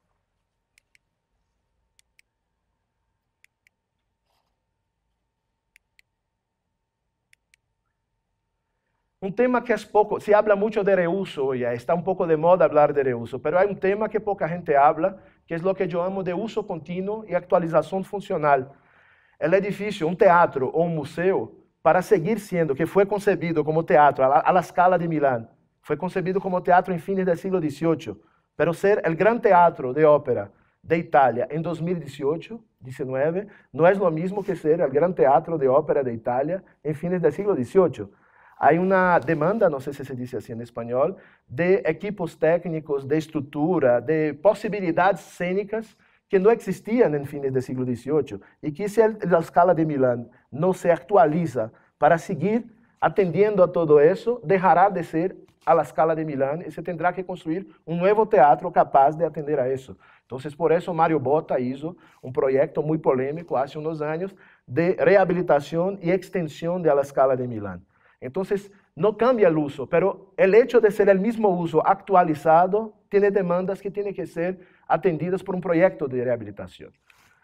Un tema que es poco, se habla mucho de reuso hoy, está un poco de moda hablar de reuso, pero hay un tema que poca gente habla, que es lo que yo amo de uso continuo y actualización funcional. El edificio, un teatro o un museo, para seguir siendo, que fue concebido como teatro a la, a la Scala de Milán, fue concebido como teatro en fines del siglo dieciocho, pero ser el gran teatro de ópera de Italia en dos mil dieciocho, diecinueve, no es lo mismo que ser el gran teatro de ópera de Italia en fines del siglo dieciocho. Hay una demanda, no sé si se dice así en español, de equipos técnicos, de estructura, de posibilidades escénicas que no existían en fines del siglo dieciocho y que si el, la Scala de Milán no se actualiza para seguir atendiendo a todo eso, dejará de ser a la Scala de Milán y se tendrá que construir un nuevo teatro capaz de atender a eso. Entonces, por eso Mario Botta hizo un proyecto muy polémico hace unos años de rehabilitación y extensión de la Scala de Milán. Entonces, no cambia el uso, pero el hecho de ser el mismo uso actualizado tiene demandas que tienen que ser atendidas por un proyecto de rehabilitación.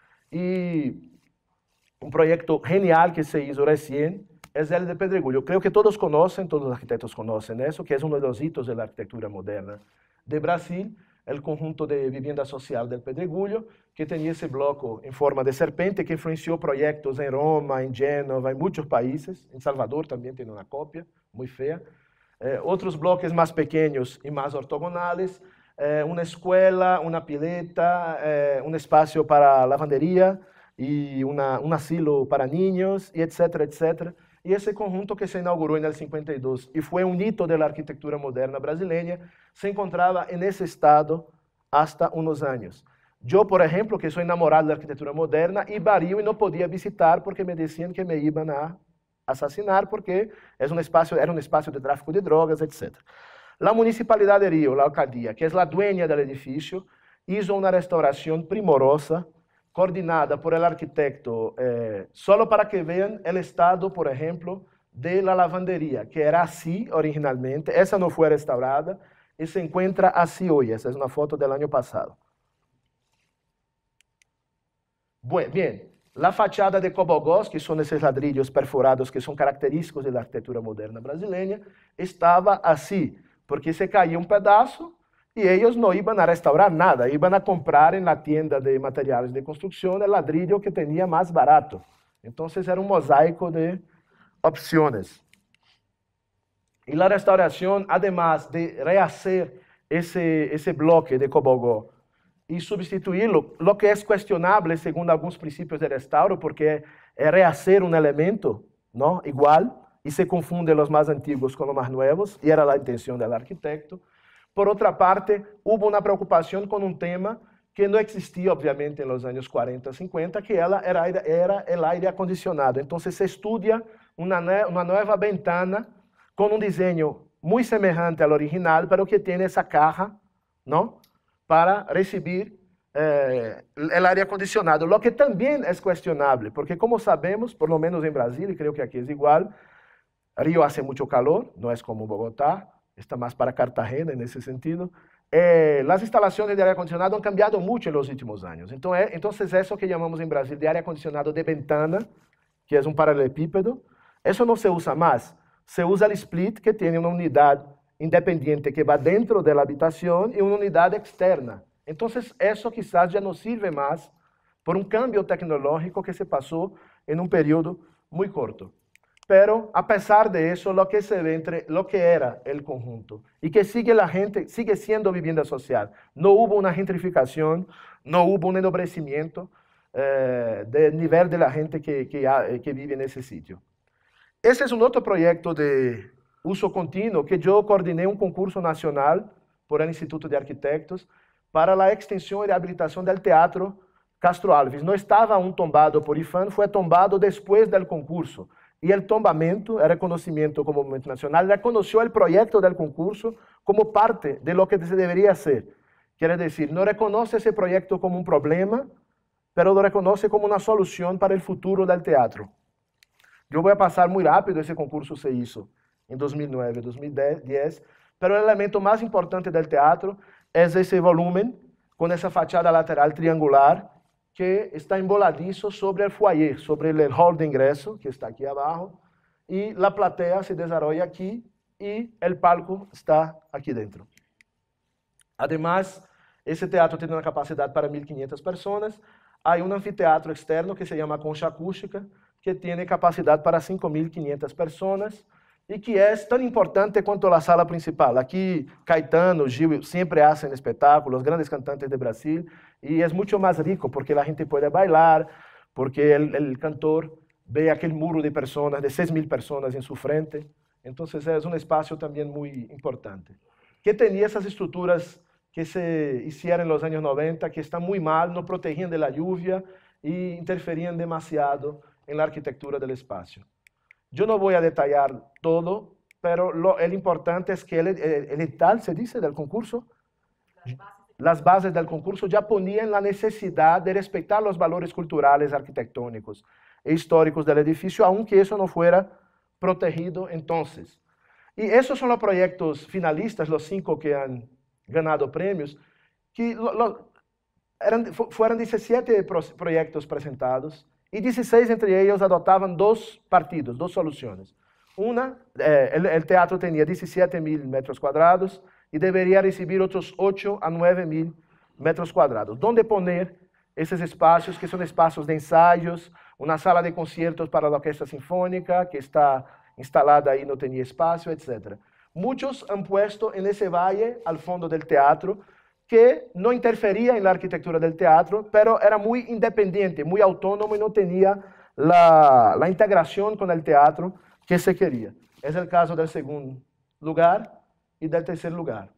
Y un proyecto genial que se hizo recién es el de Pedregulho. Creo que todos conocen, todos los arquitectos conocen eso, que es uno de los hitos de la arquitectura moderna de Brasil, el conjunto de vivienda social del Pedregulho, que tenía ese bloco en forma de serpente que influenció proyectos en Roma, en Génova, en muchos países. En Salvador también tiene una copia muy fea. Eh, otros bloques más pequeños y más ortogonales, eh, una escuela, una pileta, eh, un espacio para lavandería y una, un asilo para niños, y etcétera, etcétera. Y ese conjunto que se inauguró en el cincuenta y dos y fue un hito de la arquitectura moderna brasileña, se encontraba en ese estado hasta unos años. Yo, por ejemplo, que soy enamorado de la arquitectura moderna, iba a Río y no podía visitar porque me decían que me iban a asesinar porque es un espacio, era un espacio de tráfico de drogas, etcétera. La Municipalidad de Río, la alcaldía, que es la dueña del edificio, hizo una restauración primorosa, coordinada por el arquitecto, eh, solo para que vean el estado, por ejemplo, de la lavandería, que era así originalmente, esa no fue restaurada y se encuentra así hoy, esa es una foto del año pasado. Bueno, bien, la fachada de cobogós, que son esos ladrillos perforados que son característicos de la arquitectura moderna brasileña, estaba así, porque se caía un pedazo y ellos no iban a restaurar nada, iban a comprar en la tienda de materiales de construcción el ladrillo que tenía más barato. Entonces era un mosaico de opciones. Y la restauración, además de rehacer ese, ese bloque de cobogó y sustituirlo, lo que es cuestionable según algunos principios de restauro, porque es rehacer un elemento, ¿no?, igual, y se confunde los más antiguos con los más nuevos, y era la intención del arquitecto. Por otra parte, hubo una preocupación con un tema que no existía, obviamente, en los años cuarenta, cincuenta, que era, era, era el aire acondicionado. Entonces se estudia una, una nueva ventana con un diseño muy semejante al original, pero que tiene esa caja, ¿no?, para recibir eh, el aire acondicionado, lo que también es cuestionable, porque como sabemos, por lo menos en Brasil, y creo que aquí es igual, Río hace mucho calor, no es como Bogotá, está más para Cartagena en ese sentido. Eh, las instalaciones de aire acondicionado han cambiado mucho en los últimos años. Entonces, entonces, eso que llamamos en Brasil de aire acondicionado de ventana, que es un paralelepípedo, eso no se usa más. Se usa el split, que tiene una unidad independiente que va dentro de la habitación y una unidad externa. Entonces, eso quizás ya no sirve más por un cambio tecnológico que se pasó en un periodo muy corto. pero a pesar de eso, lo que se ve entre lo que era el conjunto y que sigue la gente, sigue siendo vivienda social. No hubo una gentrificación, no hubo un ennobrecimiento eh, del nivel de la gente que, que, que vive en ese sitio. Ese es un otro proyecto de uso continuo que yo coordiné un concurso nacional por el Instituto de Arquitectos para la extensión y rehabilitación del Teatro Castro Alves. No estaba aún tombado por I F A N, fue tombado después del concurso. Y el tombamiento, el reconocimiento como Monumento Nacional, reconoció el proyecto del concurso como parte de lo que se debería hacer. Quiere decir, no reconoce ese proyecto como un problema, pero lo reconoce como una solución para el futuro del teatro. Yo voy a pasar muy rápido, ese concurso se hizo en dos mil nueve, dos mil diez, pero el elemento más importante del teatro es ese volumen con esa fachada lateral triangular que está emboladizo sobre el foyer, sobre el hall de ingreso, que está aquí abajo, y la platea se desarrolla aquí y el palco está aquí dentro. Además, ese teatro tiene una capacidad para mil quinientas personas. Hay un anfiteatro externo que se llama Concha Acústica, que tiene capacidad para cinco mil quinientas personas y que es tan importante quanto a sala principal. Aquí Caetano, Gil siempre hacen espectáculos, grandes cantantes de Brasil, y es mucho más rico porque la gente puede bailar, porque el, el cantor ve aquel muro de personas, de seis mil personas en su frente. Entonces es un espacio también muy importante. Que tenía esas estructuras que se hicieron en los años noventa, que están muy mal, no protegían de la lluvia y interferían demasiado en la arquitectura del espacio. Yo no voy a detallar todo, pero lo el importante es que el, el, el edital, se dice, del concurso, las bases, las bases del concurso ya ponían la necesidad de respetar los valores culturales, arquitectónicos e históricos del edificio, aunque eso no fuera protegido entonces. Y esos son los proyectos finalistas, los cinco que han ganado premios, que lo, lo, eran, fueron diecisiete pro, proyectos presentados, y dieciséis entre ellos adoptaban dos partidos, dos soluciones. Una, eh, el, el teatro tenía diecisiete mil metros cuadrados y debería recibir otros ocho a nueve mil metros cuadrados. ¿Dónde poner esos espacios, que son espacios de ensayos, una sala de conciertos para la orquesta sinfónica, que está instalada ahí, no tenía espacio, etcétera? Muchos han puesto en ese valle, al fondo del teatro, que no interfería en la arquitectura del teatro, pero era muy independiente, muy autónomo y no tenía la, la integración con el teatro que se quería. Es el caso del segundo lugar y del tercer lugar.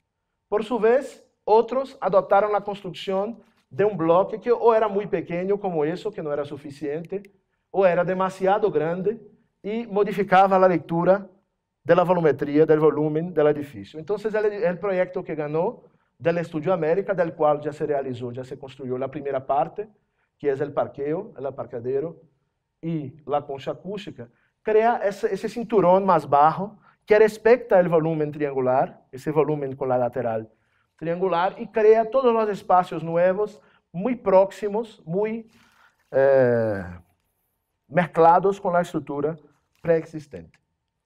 Por su vez, otros adoptaron la construcción de un bloque que o era muy pequeño como eso, que no era suficiente, o era demasiado grande y modificaba la lectura de la volumetría, del volumen del edificio. Entonces, el, el proyecto que ganó del Estudio América, del cual ya se realizó, ya se construyó la primera parte, que es el parqueo, el aparcadero, y la concha acústica, crea ese, ese cinturón más bajo que respecta el volumen triangular, ese volumen con la lateral triangular, y crea todos los espacios nuevos, muy próximos, muy eh, mezclados con la estructura preexistente.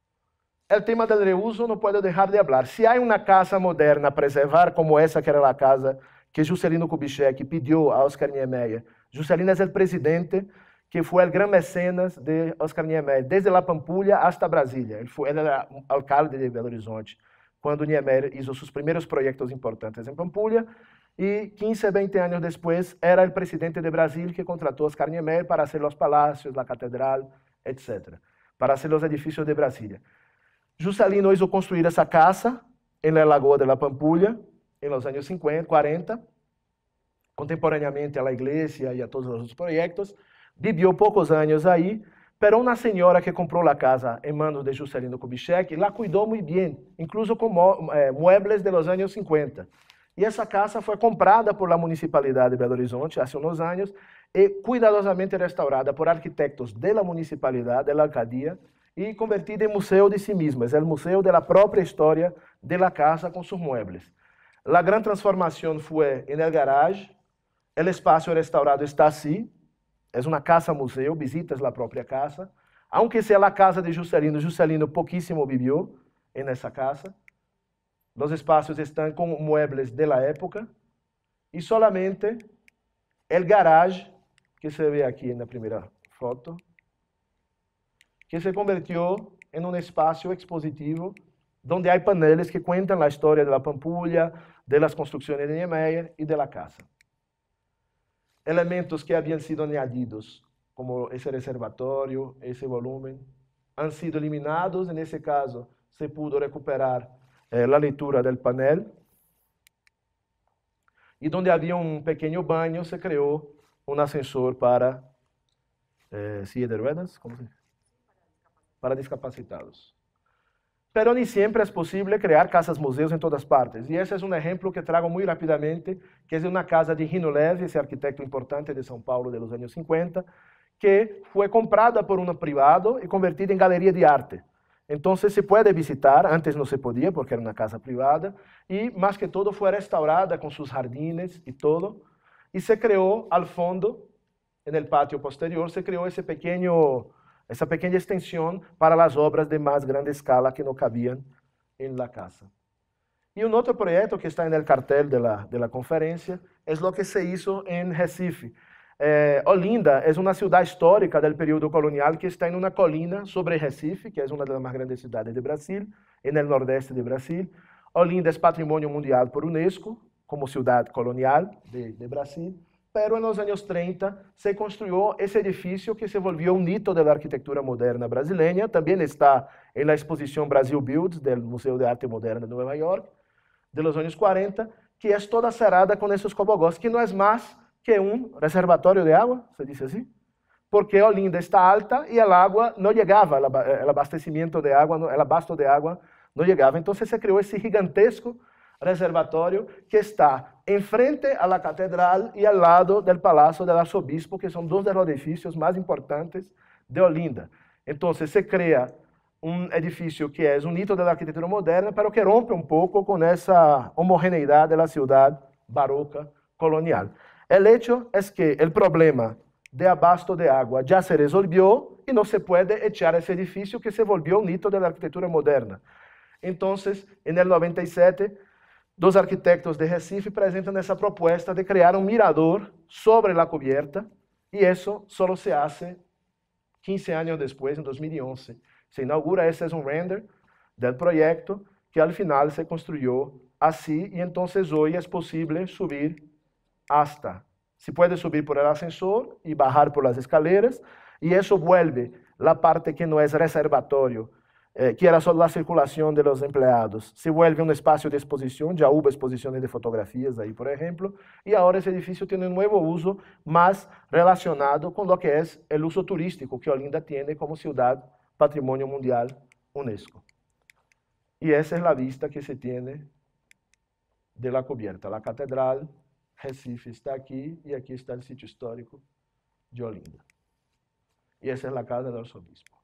El tema del reuso no puedo dejar de hablar. Si hay una casa moderna a preservar, como esa que era la casa que Juscelino Kubitschek pidió a Oscar Niemeyer. Juscelino es el presidente que fue el gran mecenas de Oscar Niemeyer, desde La Pampulha hasta Brasília. Él, fue, él era alcalde de Belo Horizonte cuando Niemeyer hizo sus primeros proyectos importantes en Pampulha, y quince, veinte años después era el presidente de Brasil que contrató a Oscar Niemeyer para hacer los palacios, la catedral, etcétera, para hacer los edificios de Brasília. Juscelino hizo construir esa casa en la Lagoa de la Pampulha en los años cincuenta, cuarenta, contemporáneamente a la iglesia y a todos los otros proyectos. Vivió pocos años ahí, pero una señora que compró la casa en manos de Juscelino Kubitschek la cuidó muy bien, incluso con eh, muebles de los años cincuenta. Y esa casa fue comprada por la Municipalidad de Belo Horizonte hace unos años y cuidadosamente restaurada por arquitectos de la Municipalidad, de la Alcaldía, y convertida en museo de sí misma. Es el museo de la propia historia de la casa con sus muebles. La gran transformación fue en el garage. El espacio restaurado está así. Es una casa-museo, visitas la propia casa. Aunque sea la casa de Juscelino, Juscelino poquísimo vivió en esa casa. Los espacios están con muebles de la época. Y solamente el garage, que se ve aquí en la primera foto, que se convirtió en un espacio expositivo donde hay paneles que cuentan la historia de la Pampulha, de las construcciones de Niemeyer y de la casa. Elementos que habían sido añadidos, como ese reservatorio, ese volumen, han sido eliminados. En ese caso, se pudo recuperar eh, la lectura del panel. Y donde había un pequeño baño, se creó un ascensor para eh, silla de ruedas, ¿cómo se dice? Para discapacitados. Pero ni siempre es posible crear casas museos en todas partes. Y ese es un ejemplo que traigo muy rápidamente, que es de una casa de Rino Leve, ese arquitecto importante de São Paulo de los años cincuenta, que fue comprada por un privado y convertida en galería de arte. Entonces se puede visitar, antes no se podía porque era una casa privada, y más que todo fue restaurada con sus jardines y todo, y se creó al fondo, en el patio posterior, se creó ese pequeño, esa pequeña extensión para las obras de más grande escala que no cabían en la casa. Y un otro proyecto que está en el cartel de la, de la conferencia es lo que se hizo en Recife. Eh, Olinda es una ciudad histórica del periodo colonial que está en una colina sobre Recife, que es una de las más grandes ciudades de Brasil, en el nordeste de Brasil. Olinda es patrimonio mundial por UNESCO, como ciudad colonial de, de Brasil, pero en los años treinta se construyó ese edificio que se volvió un hito de la arquitectura moderna brasileña. También está en la exposición Brasil Builds del Museo de Arte Moderna de Nueva York, de los años cuarenta, que es toda cerrada con esos cobogós, que no es más que un reservatorio de agua, se dice así, porque Olinda está alta y el agua no llegaba, el abastecimiento de agua, el abasto de agua no llegaba. Entonces se creó ese gigantesco reservatorio que está enfrente a la catedral y al lado del Palacio del Arzobispo, que son dos de los edificios más importantes de Olinda. Entonces se crea un edificio que es un hito de la arquitectura moderna, pero que rompe un poco con esa homogeneidad de la ciudad barroca colonial. El hecho es que el problema de abasto de agua ya se resolvió y no se puede echar ese edificio que se volvió un hito de la arquitectura moderna. Entonces, en el noventa y siete, dos arquitectos de Recife presentan esa propuesta de crear un mirador sobre la cubierta, y eso solo se hace quince años después, en dos mil once. Se inaugura, ese es un render del proyecto que al final se construyó así, y entonces hoy es posible subir hasta, se puede subir por el ascensor y bajar por las escaleras, y eso vuelve la parte que no es reservatorio, eh, que era solo la circulación de los empleados, se vuelve un espacio de exposición. Ya hubo exposiciones de fotografías ahí, por ejemplo, y ahora ese edificio tiene un nuevo uso más relacionado con lo que es el uso turístico que Olinda tiene como ciudad Patrimonio Mundial UNESCO. Y esa es la vista que se tiene de la cubierta. La catedral, Recife está aquí, y aquí está el sitio histórico de Olinda. Y esa es la casa del arzobispo.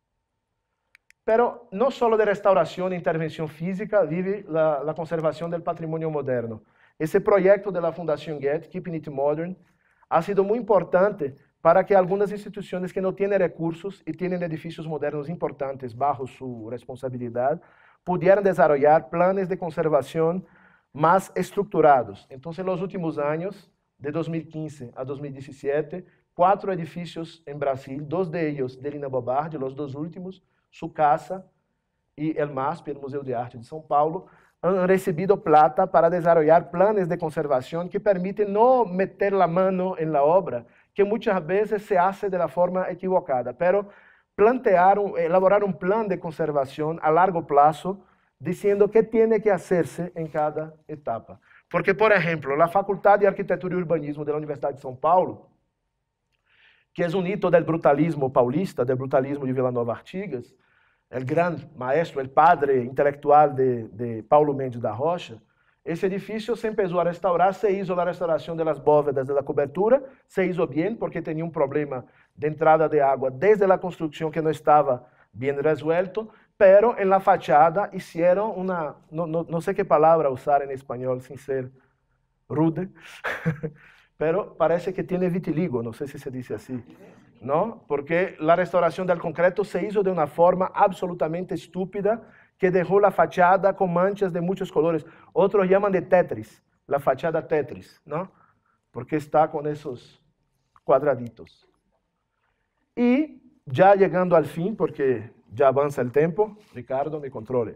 Pero no solo de restauración e intervención física vive la, la conservación del patrimonio moderno. Ese proyecto de la Fundación Goethe, Keeping It Modern, ha sido muy importante para que algunas instituciones que no tienen recursos y tienen edificios modernos importantes bajo su responsabilidad pudieran desarrollar planes de conservación más estructurados. Entonces, en los últimos años, de dos mil quince a dos mil diecisiete, cuatro edificios en Brasil, dos de ellos de Lina Bobardi, los dos últimos, su casa y el MASP, el Museo de Arte de São Paulo, han recibido plata para desarrollar planes de conservación que permiten no meter la mano en la obra, que muchas veces se hace de la forma equivocada, pero plantear, un, elaborar un plan de conservación a largo plazo, diciendo qué tiene que hacerse en cada etapa. Porque, por ejemplo, la Facultad de Arquitectura y Urbanismo de la Universidad de São Paulo, que es un hito del brutalismo paulista, del brutalismo de Vila Nova Artigas, el gran maestro, el padre intelectual de, de Paulo Mendes da Rocha, ese edificio se empezó a restaurar, se hizo la restauración de las bóvedas de la cobertura, se hizo bien porque tenía un problema de entrada de agua desde la construcción que no estaba bien resuelto, pero en la fachada hicieron una, no, no, no sé qué palabra usar en español sin ser rude, pero parece que tiene vitiligo, no sé si se dice así, ¿no? Porque la restauración del concreto se hizo de una forma absolutamente estúpida que dejó la fachada con manchas de muchos colores. Otros llaman de Tetris, la fachada Tetris, ¿no? Porque está con esos cuadraditos. Y ya llegando al fin, porque ya avanza el tiempo, Ricardo, me controle.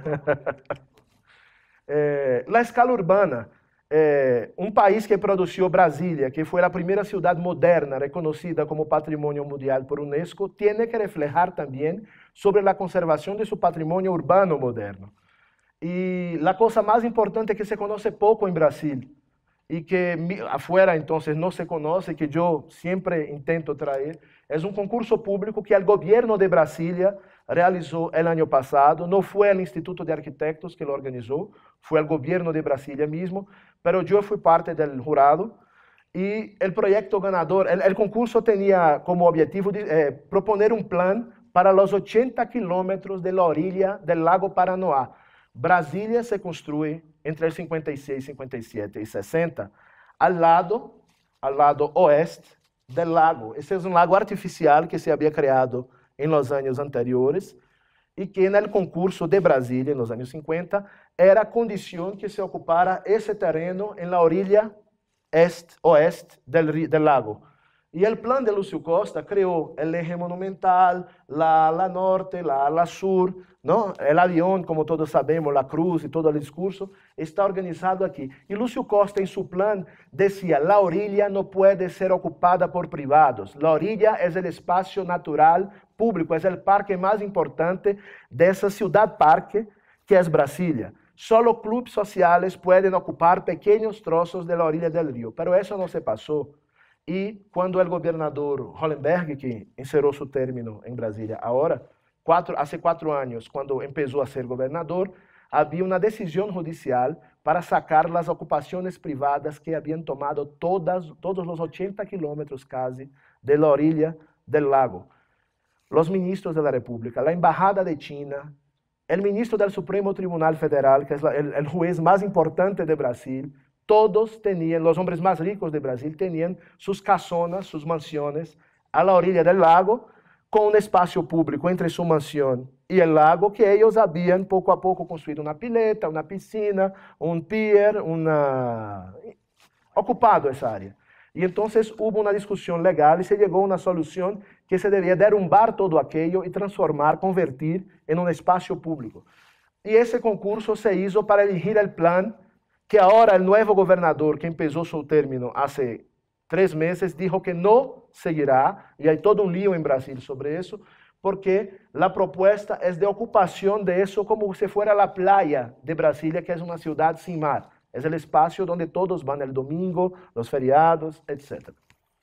eh, la escala urbana, eh, un país que produjo Brasilia, que fue la primera ciudad moderna reconocida como Patrimonio Mundial por UNESCO, tiene que reflejar también sobre la conservación de su patrimonio urbano moderno. Y la cosa más importante que se conoce poco en Brasil, y que afuera entonces no se conoce, que yo siempre intento traer, es un concurso público que el gobierno de Brasilia realizó el año pasado. No fue el Instituto de Arquitectos que lo organizó, fue el gobierno de Brasilia mismo, pero yo fui parte del jurado. Y el proyecto ganador, el, el concurso tenía como objetivo de, eh, proponer un plan para los ochenta kilómetros de la orilla del lago Paranoá. Brasilia se construye entre el cincuenta y seis, cincuenta y siete y sesenta, al lado, al lado oeste del lago. Ese es un lago artificial que se había creado en los años anteriores y que en el concurso de Brasilia, en los años cincuenta, era condición que se ocupara ese terreno en la orilla este, oeste del, del lago. Y el plan de Lúcio Costa creó el eje monumental, la ala norte, la ala sur, ¿no? El avión, como todos sabemos, la cruz y todo el discurso, está organizado aquí. Y Lúcio Costa en su plan decía, la orilla no puede ser ocupada por privados. La orilla es el espacio natural público, es el parque más importante de esa ciudad parque que es Brasilia. Solo clubes sociales pueden ocupar pequeños trozos de la orilla del río, pero eso no se pasó. Y cuando el gobernador Hollenberg, que encerró su término en Brasilia ahora, cuatro, hace cuatro años, cuando empezó a ser gobernador, había una decisión judicial para sacar las ocupaciones privadas que habían tomado todas, todos los ochenta kilómetros casi de la orilla del lago. Los ministros de la República, la Embajada de China, el ministro del Supremo Tribunal Federal, que es la, el, el juez más importante de Brasil, todos tenían, los hombres más ricos de Brasil tenían sus casonas, sus mansiones a la orilla del lago, con un espacio público entre su mansión y el lago, que ellos habían poco a poco construido una pileta, una piscina, un pier, una... ocupado esa área. Y entonces hubo una discusión legal y se llegó a una solución que se debía derrumbar todo aquello y transformar, convertir en un espacio público. Y ese concurso se hizo para elegir el plan que ahora el nuevo gobernador, que empezó su término hace tres meses, dijo que no seguirá, y hay todo un lío en Brasil sobre eso, porque la propuesta es de ocupación de eso como si fuera la playa de Brasilia, que es una ciudad sin mar. Es el espacio donde todos van el domingo, los feriados, etcétera.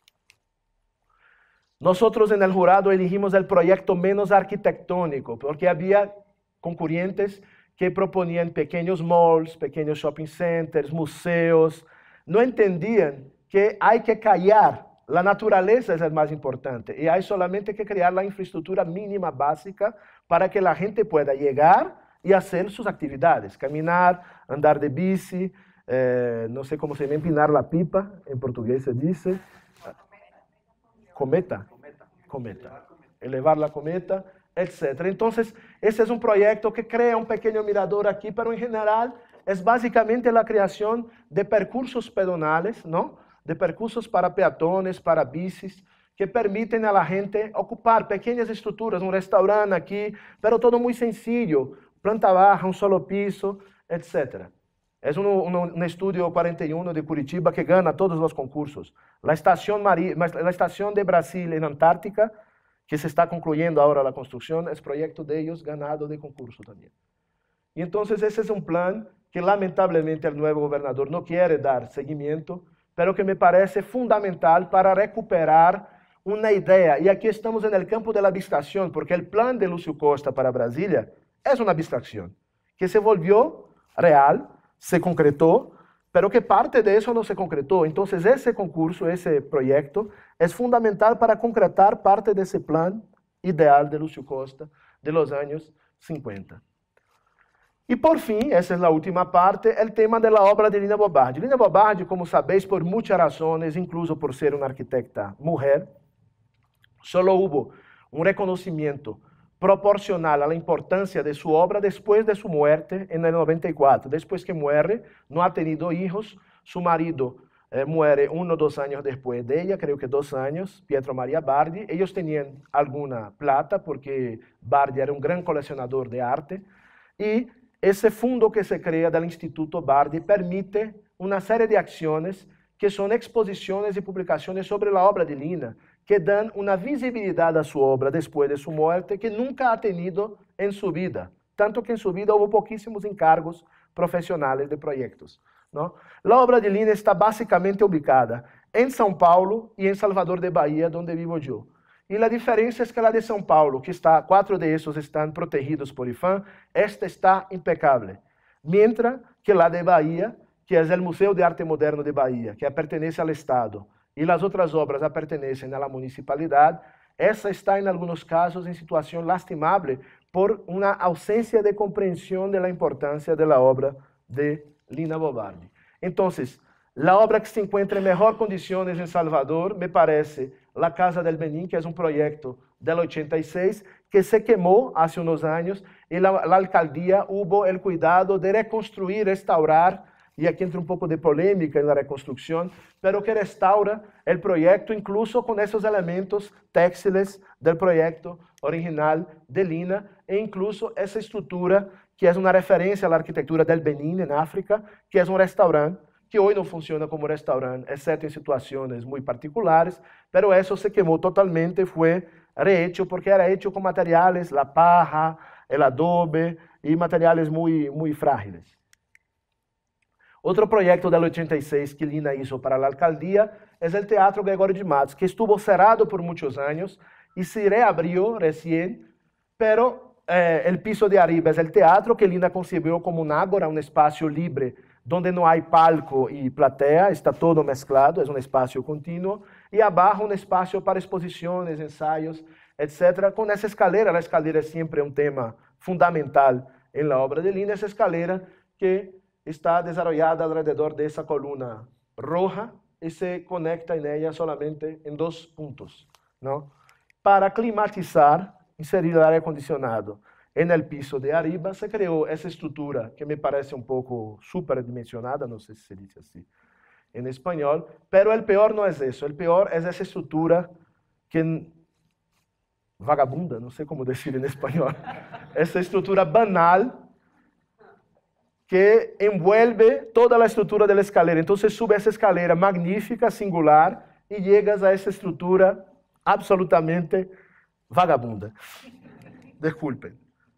Nosotros en el jurado elegimos el proyecto menos arquitectónico, porque había concurrentes que proponían pequeños malls, pequeños shopping centers, museos. No entendían que hay que callar, la naturaleza es el más importante, y hay solamente que crear la infraestructura mínima básica para que la gente pueda llegar y hacer sus actividades, caminar, andar de bici, eh, no sé cómo se llama, empinar la pipa, en portugués se dice, cometa, cometa, elevar la cometa, etcétera. Entonces, ese es un proyecto que crea un pequeño mirador aquí, pero en general es básicamente la creación de percursos pedonales, ¿no? De percursos para peatones, para bicis, que permiten a la gente ocupar pequeñas estructuras, un restaurante aquí, pero todo muy sencillo, planta baja, un solo piso, etcétera. Es un, un, un estudio cuarenta y uno de Curitiba que gana todos los concursos. La estación, Mari, la estación de Brasil en Antártica, que se está concluyendo ahora la construcción, es proyecto de ellos ganado de concurso también. Y entonces ese es un plan que lamentablemente el nuevo gobernador no quiere dar seguimiento, pero que me parece fundamental para recuperar una idea. Y aquí estamos en el campo de la abstracción, porque el plan de Lúcio Costa para Brasilia es una abstracción, que se volvió real, se concretó, pero que parte de eso no se concretó. Entonces ese concurso, ese proyecto, es fundamental para concretar parte de ese plan ideal de Lúcio Costa de los años cincuenta. Y por fin, esa es la última parte, el tema de la obra de Lina Bobardi. Lina Bobardi, como sabéis, por muchas razones, incluso por ser una arquitecta mujer, solo hubo un reconocimiento proporcional a la importancia de su obra después de su muerte en el noventa y cuatro. Después que muere, no ha tenido hijos, su marido eh, muere uno o dos años después de ella, creo que dos años, Pietro Maria Bardi. Ellos tenían alguna plata porque Bardi era un gran coleccionador de arte y ese fondo que se crea del Instituto Bardi permite una serie de acciones que son exposiciones y publicaciones sobre la obra de Lina, que dan una visibilidad a su obra después de su muerte que nunca ha tenido en su vida, tanto que en su vida hubo poquísimos encargos profesionales de proyectos, ¿no? La obra de Lina está básicamente ubicada en São Paulo y en Salvador de Bahía, donde vivo yo. Y la diferencia es que la de São Paulo, que está, cuatro de esos están protegidos por I F A M, esta está impecable. Mientras que la de Bahía, que es el Museo de Arte Moderno de Bahía, que pertenece al Estado, y las otras obras pertenecen a la municipalidad, esa está en algunos casos en situación lastimable por una ausencia de comprensión de la importancia de la obra de Lina Bo Bardi. Entonces, la obra que se encuentra en mejor condiciones en Salvador, me parece, La Casa del Benín, que es un proyecto del ochenta y seis, que se quemó hace unos años, y la, la alcaldía hubo el cuidado de reconstruir, restaurar, y aquí entra un poco de polémica en la reconstrucción, pero que restaura el proyecto incluso con esos elementos textiles del proyecto original de Lina, e incluso esa estructura que es una referencia a la arquitectura del Benín en África, que es un restaurante, que hoy no funciona como restaurante, excepto en situaciones muy particulares, pero eso se quemó totalmente, fue rehecho, porque era hecho con materiales, la paja, el adobe y materiales muy, muy frágiles. Otro proyecto del ochenta y seis que Lina hizo para la alcaldía es el Teatro Gregorio de Matos, que estuvo cerrado por muchos años y se reabrió recién, pero eh, el piso de arriba es el teatro que Lina concibió como un ágora, un espacio libre, donde no hay palco y platea, está todo mezclado, es un espacio continuo, y abajo un espacio para exposiciones, ensayos, etcétera, con esa escalera. La escalera es siempre un tema fundamental en la obra de Lina, esa escalera que está desarrollada alrededor de esa columna roja y se conecta en ella solamente en dos puntos, ¿no? Para climatizar, inserir el aire acondicionado en el piso de arriba, se creó esa estructura que me parece un poco superdimensionada, no sé si se dice así en español, pero el peor no es eso, el peor es esa estructura que vagabunda, no sé cómo decir en español, esa estructura banal que envuelve toda la estructura de la escalera. Entonces sube esa escalera magnífica, singular, y llegas a esa estructura absolutamente vagabunda. Disculpen.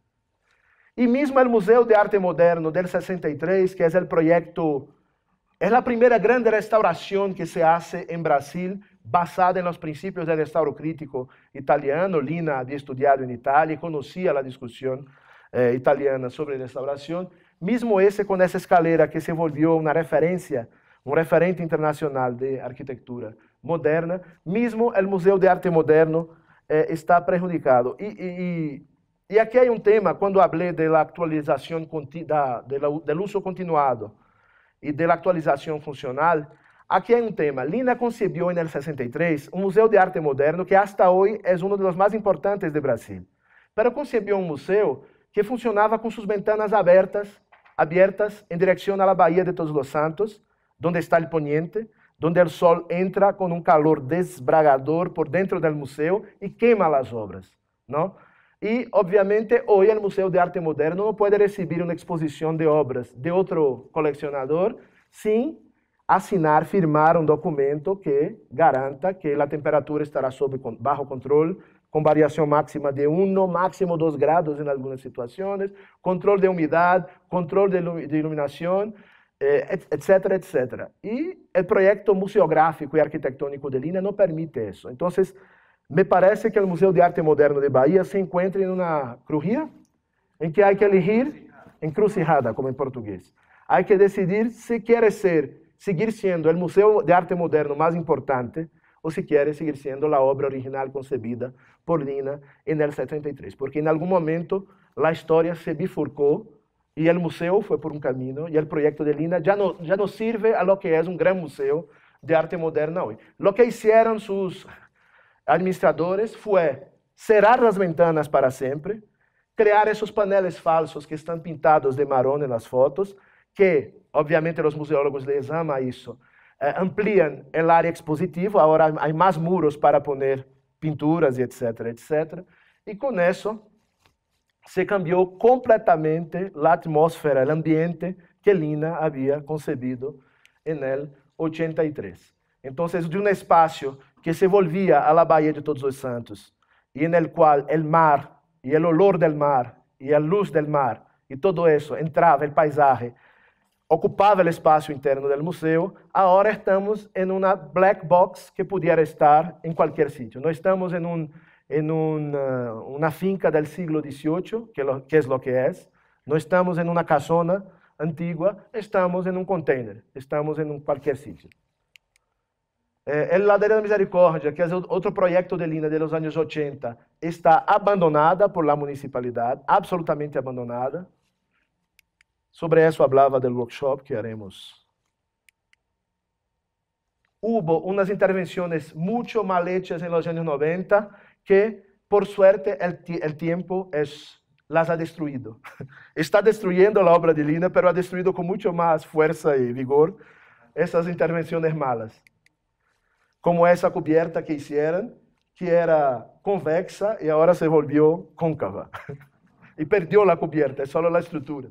Y mismo el Museo de Arte Moderno del sesenta y tres, que es el proyecto, es la primera grande restauración que se hace en Brasil, basada en los principios del restauro crítico italiano. Lina había estudiado en Italia y conocía la discusión eh, italiana sobre restauración. Mismo ese con esa escalera que se volvió una referencia, un referente internacional de arquitectura moderna, mismo el Museo de Arte Moderno eh, está perjudicado. Y, y, y, y aquí hay un tema, cuando hablé de la actualización da, de la, del uso continuado y de la actualización funcional, aquí hay un tema. Lina concibió en el sesenta y tres un Museo de Arte Moderno que hasta hoy es uno de los más importantes de Brasil, pero concibió un museo que funcionaba con sus ventanas abiertas, abiertas en dirección a la Bahía de Todos los Santos, donde está el poniente, donde el sol entra con un calor desbragador por dentro del museo y quema las obras, ¿no? Y obviamente hoy el Museo de Arte Moderno no puede recibir una exposición de obras de otro coleccionador sin assinar, firmar un documento que garanta que la temperatura estará sob, bajo control, con variación máxima de uno, máximo dos grados en algunas situaciones, control de humedad, control de, de iluminación, eh, etcétera, etcétera. Y el proyecto museográfico y arquitectónico de Lina no permite eso. Entonces, me parece que el Museo de Arte Moderno de Bahía se encuentra en una crujía en que hay que elegir, encrucijada, como en portugués. Hay que decidir si quiere ser, seguir siendo el Museo de Arte Moderno más importante o si quiere seguir siendo la obra original concebida por Lina en el setenta y tres, porque en algún momento la historia se bifurcó y el museo fue por un camino y el proyecto de Lina ya no, ya no sirve a lo que es un gran museo de arte moderna hoy. Lo que hicieron sus administradores fue cerrar las ventanas para siempre, crear esos paneles falsos que están pintados de marrón en las fotos, que obviamente los museólogos les aman eso. eh, amplían el área expositiva, ahora hay más muros para poner pinturas, y etcétera, etcétera. Y con eso se cambió completamente la atmósfera, el ambiente que Lina había concebido en el ochenta y tres. Entonces, de un espacio que se volvía a la Bahía de Todos los Santos, y en el cual el mar, y el olor del mar, y la luz del mar, y todo eso entraba, el paisaje, ocupaba el espacio interno del museo, ahora estamos en una black box que pudiera estar en cualquier sitio. No estamos en, un, en un, uh, una finca del siglo dieciocho, que, lo, que es lo que es, no estamos en una casona antigua, estamos en un container, estamos en un cualquier sitio. Eh, el Ladera de Misericordia, que es otro proyecto de Lina de los años ochenta, está abandonada por la municipalidad, absolutamente abandonada. Sobre eso hablaba del workshop que haremos. Hubo unas intervenciones mucho mal hechas en los años noventa que, por suerte, el, el tiempo es, las ha destruido. Está destruyendo la obra de Lina, pero ha destruido con mucho más fuerza y vigor esas intervenciones malas. Como esa cubierta que hicieron, que era convexa y ahora se volvió cóncava. Y perdió la cubierta, es solo la estructura.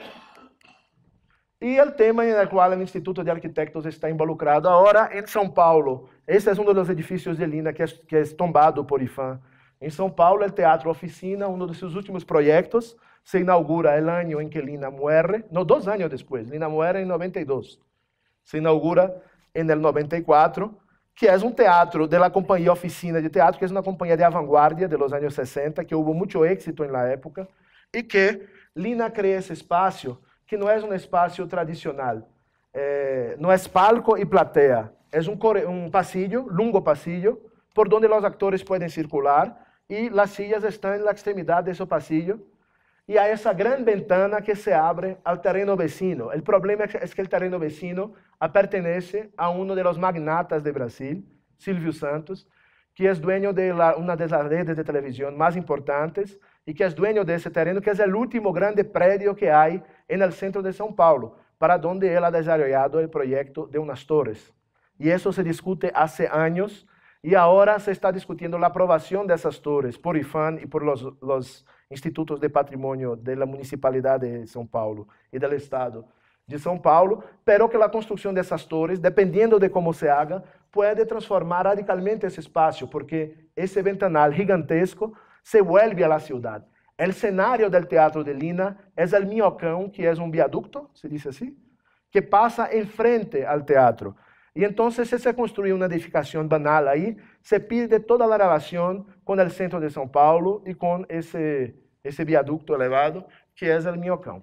Y el tema en el cual el Instituto de Arquitectos está involucrado ahora en São Paulo. Este es uno de los edificios de Lina que es, que es tombado por I F A M. En São Paulo, el Teatro Oficina, uno de sus últimos proyectos, se inaugura el año en que Lina muere, no, dos años después, Lina muere en noventa y dos. Se inaugura en el noventa y cuatro, que es un teatro de la compañía Oficina de Teatro, que es una compañía de vanguardia de los años sesenta, que hubo mucho éxito en la época, y que Lina crea ese espacio, que no es un espacio tradicional, eh, no es palco y platea, es un, un pasillo, lungo pasillo, por donde los actores pueden circular, y las sillas están en la extremidad de ese pasillo, y hay esa gran ventana que se abre al terreno vecino. El problema es que el terreno vecino pertenece a uno de los magnatas de Brasil, Silvio Santos, que es dueño de la, una de las redes de televisión más importantes y que es dueño de ese terreno, que es el último grande predio que hay en el centro de São Paulo, para donde él ha desarrollado el proyecto de unas torres. Y eso se discute hace años, y ahora se está discutiendo la aprobación de esas torres por I F A M y por los, los institutos de patrimonio de la Municipalidad de São Paulo y del Estado de São Paulo, pero que la construcción de esas torres, dependiendo de cómo se haga, puede transformar radicalmente ese espacio, porque ese ventanal gigantesco se vuelve a la ciudad. El escenario del Teatro de Lina es el Minhocão, que es un viaducto, se dice así, que pasa enfrente al teatro. Y entonces, si se construye una edificación banal ahí, se pierde toda la relación con el centro de São Paulo y con ese, ese viaducto elevado, que es el Minhocão.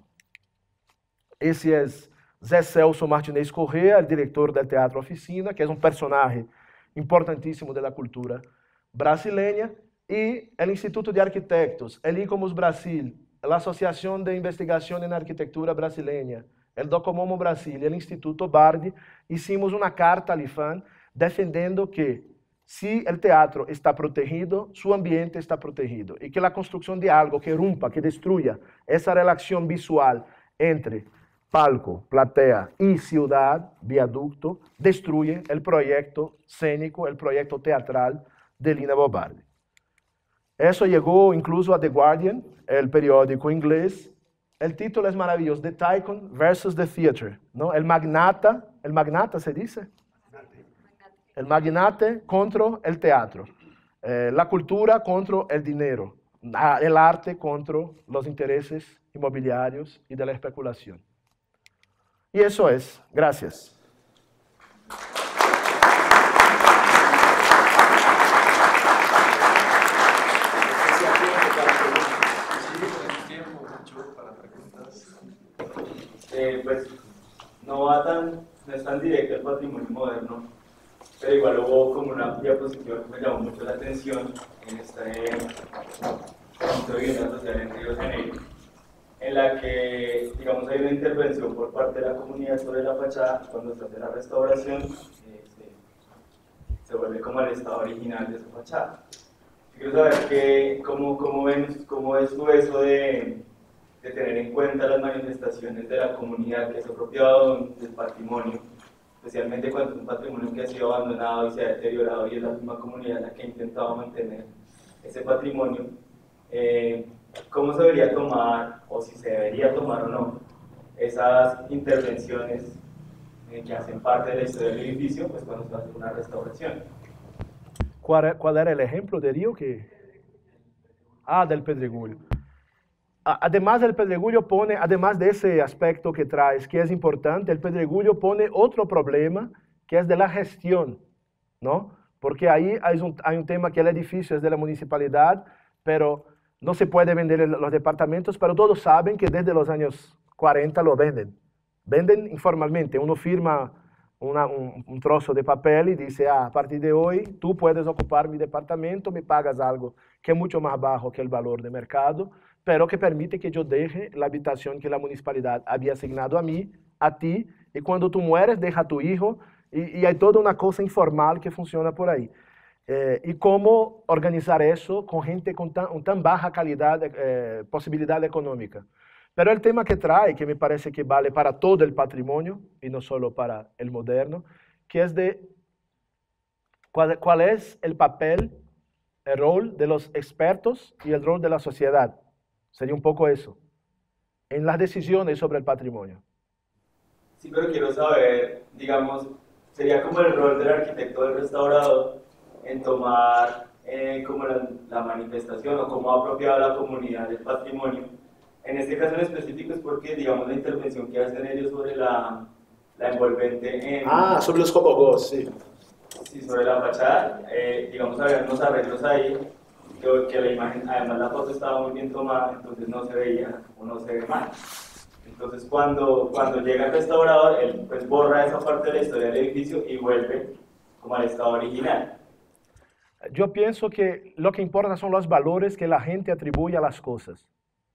Esse é Zé Celso Martinez Correa, el director del Teatro Oficina, que es un personaje importantísimo de la cultura brasileña, y el Instituto de Arquitectos, el ICOMOS Brasil, la Asociación de Investigación en Arquitectura Brasileña, el Docomomo Brasil y el Instituto Bardi, hicimos una carta al I F A M defendiendo que si el teatro está protegido, su ambiente está protegido, y que la construcción de algo que rompa, que destruya esa relación visual entre palco, platea y ciudad, viaducto, destruye el proyecto escénico, el proyecto teatral de Lina Bo Bardi. Eso llegó incluso a The Guardian, el periódico inglés. El título es maravilloso, The Tycoon versus the Theatre, ¿no? El magnata, el magnata se dice, el magnate contra el teatro, eh, la cultura contra el dinero, el arte contra los intereses inmobiliarios y de la especulación. Y eso es. Gracias. Eh, pues no va tan, no es tan directo el patrimonio moderno, pero igual hubo como una diapositiva que me llamó mucho la atención en este Centro de Vivienda Social en Río de Janeiro, en la que, digamos, hay una intervención por parte de la comunidad sobre la fachada. Cuando se hace la restauración, eh, se, se vuelve como el estado original de esa fachada. Quiero saber que, cómo, cómo, ven, cómo es tú eso de, de tener en cuenta las manifestaciones de la comunidad que se ha apropiado del patrimonio especialmente cuando es un patrimonio que ha sido abandonado y se ha deteriorado y es la misma comunidad la que ha intentado mantener ese patrimonio. Eh, ¿Cómo se debería tomar, o si se debería tomar o no, esas intervenciones eh, que hacen parte de la historia del edificio, pues cuando se hace una restauración? ¿Cuál, cuál era el ejemplo de Río? Que... Ah, del Pedregulho. Además del Pedregulho pone, además de ese aspecto que traes, que es importante, el Pedregulho pone otro problema, que es de la gestión, ¿no? Porque ahí hay un, hay un tema que el edificio es de la municipalidad, pero no se puede vender los departamentos, pero todos saben que desde los años cuarenta lo venden. Venden informalmente, uno firma una, un, un trozo de papel y dice, ah, a partir de hoy tú puedes ocupar mi departamento, me pagas algo que es mucho más bajo que el valor de mercado, pero que permite que yo deje la habitación que la municipalidad había asignado a mí, a ti, y cuando tú mueres, deja a tu hijo, y, y hay toda una cosa informal que funciona por ahí. Eh, y cómo organizar eso con gente con tan, tan baja calidad, eh, posibilidad económica. Pero el tema que trae, que me parece que vale para todo el patrimonio, y no solo para el moderno, que es de cuál, cuál es el papel, el rol de los expertos y el rol de la sociedad. Sería un poco eso, en las decisiones sobre el patrimonio. Sí, pero quiero saber, digamos, sería como el rol del arquitecto del restaurador en tomar eh, como la, la manifestación o cómo ha apropiado la comunidad del patrimonio. En este caso en específico es porque, digamos, la intervención que hacen ellos sobre la, la envolvente en... Ah, sobre los cobogós, sí. Sí, sobre la fachada, eh, digamos, había unos arreglos ahí, que, que la imagen, además la foto estaba muy bien tomada, entonces no se veía o no se ve mal. Entonces cuando, cuando llega el restaurador, él pues borra esa parte de la historia del edificio y vuelve como al estado original. Yo pienso que lo que importa son los valores que la gente atribuye a las cosas.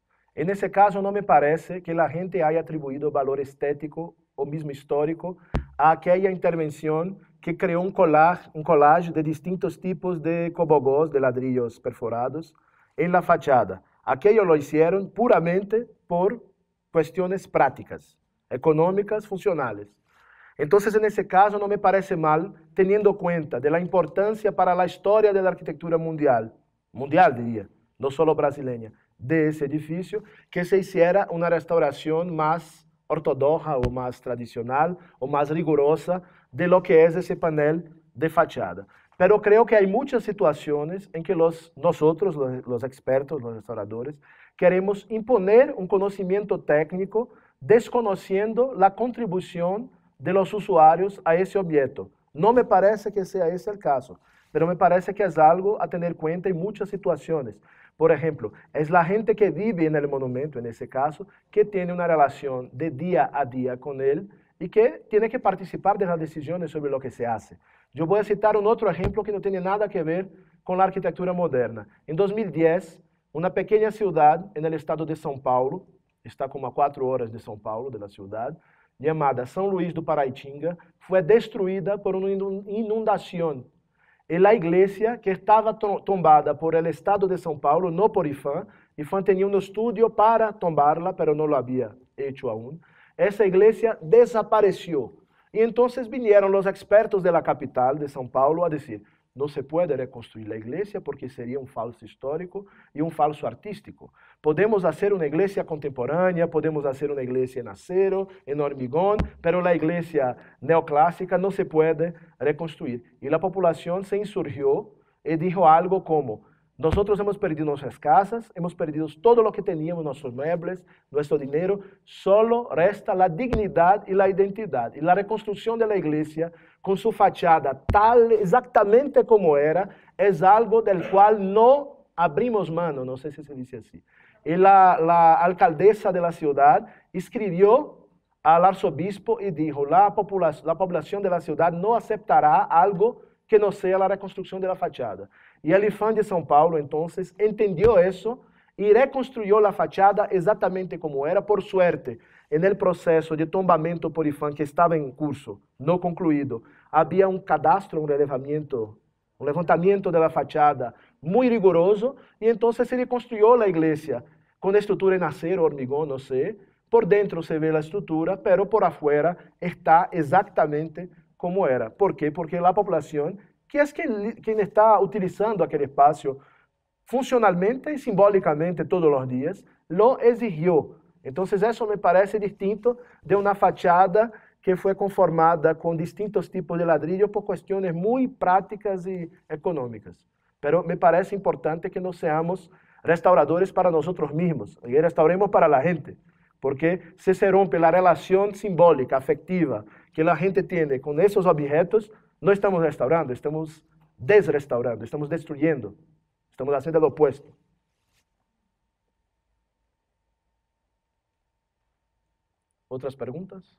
En ese caso no me parece que la gente haya atribuido valor estético o mismo histórico a aquella intervención que creó un collage, un collage de distintos tipos de cobogós, de ladrillos perforados, en la fachada. Aquello lo hicieron puramente por cuestiones prácticas, económicas, funcionales. Entonces, en ese caso, no me parece mal, teniendo cuenta de la importancia para la historia de la arquitectura mundial, mundial diría, no solo brasileña, de ese edificio, que se hiciera una restauración más ortodoxa o más tradicional o más rigurosa de lo que es ese panel de fachada. Pero creo que hay muchas situaciones en que los, nosotros, los, los expertos, los restauradores, queremos imponer un conocimiento técnico desconociendo la contribución de los usuarios a ese objeto. No me parece que sea ese el caso, pero me parece que es algo a tener en cuenta en muchas situaciones. Por ejemplo, es la gente que vive en el monumento, en ese caso, que tiene una relación de día a día con él y que tiene que participar de las decisiones sobre lo que se hace. Yo voy a citar un otro ejemplo que no tiene nada que ver con la arquitectura moderna. En dos mil diez, una pequeña ciudad en el estado de São Paulo, está como a cuatro horas de São Paulo, de la ciudad, llamada São Luís do Paraitinga, fue destruida por una inundación. Y la iglesia, que estaba tombada por el Estado de São Paulo, no por IFAM, IFAM tenía un estudio para tombarla, pero no lo había hecho aún, esa iglesia desapareció. Y entonces vinieron los expertos de la capital de São Paulo a decir, no se puede reconstruir la iglesia porque sería un falso histórico y un falso artístico. Podemos hacer una iglesia contemporánea, podemos hacer una iglesia en acero, en hormigón, pero la iglesia neoclásica no se puede reconstruir. Y la población se insurgió y dijo algo como, nosotros hemos perdido nuestras casas, hemos perdido todo lo que teníamos, nuestros muebles, nuestro dinero, solo resta la dignidad y la identidad. Y la reconstrucción de la iglesia, con su fachada tal exactamente como era, es algo del cual no abrimos mano, no sé si se dice así. Y la, la alcaldesa de la ciudad escribió al arzobispo y dijo, la, popula la población de la ciudad no aceptará algo que no sea la reconstrucción de la fachada. Y el IFAM de São Paulo, entonces, entendió eso y reconstruyó la fachada exactamente como era. Por suerte, en el proceso de tombamiento por IFAM que estaba en curso, no concluido, había un cadastro, un relevamiento, un levantamiento de la fachada muy riguroso, y entonces se reconstruyó la iglesia con estructura en acero, hormigón, no sé, Por dentro se ve la estructura, pero por afuera está exactamente como era. ¿Por qué? Porque la población, que es quien, quien está utilizando aquel espacio funcionalmente y simbólicamente todos los días, lo exigió. Entonces eso me parece distinto de una fachada que fue conformada con distintos tipos de ladrillo por cuestiones muy prácticas y económicas. Pero me parece importante que no seamos restauradores para nosotros mismos, y restauremos para la gente, porque si se rompe la relación simbólica, afectiva, que la gente tiene con esos objetos, no estamos restaurando, estamos desrestaurando, estamos destruyendo, estamos haciendo lo opuesto. ¿Otras preguntas?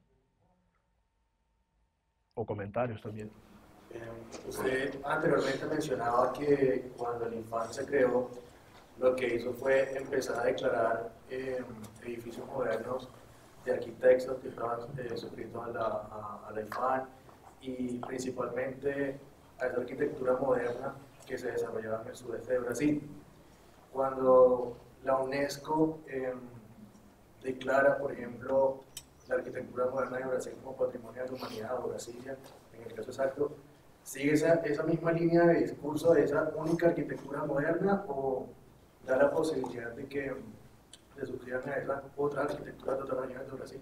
O comentarios también. Eh, usted anteriormente mencionaba que cuando el INFAN se creó, lo que hizo fue empezar a declarar eh, edificios modernos de arquitectos que estaban eh, suscritos a la, a, a la INFAN y principalmente a esa arquitectura moderna que se desarrollaba en el sudeste de Brasil. Cuando la UNESCO eh, declara, por ejemplo, la arquitectura moderna de Brasil como patrimonio de la humanidad, o Brasilia, en el caso exacto, ¿sigue esa, esa misma línea de discurso de esa única arquitectura moderna o da la posibilidad de que se suscriban a esa otra arquitectura de otras regiones de Brasil?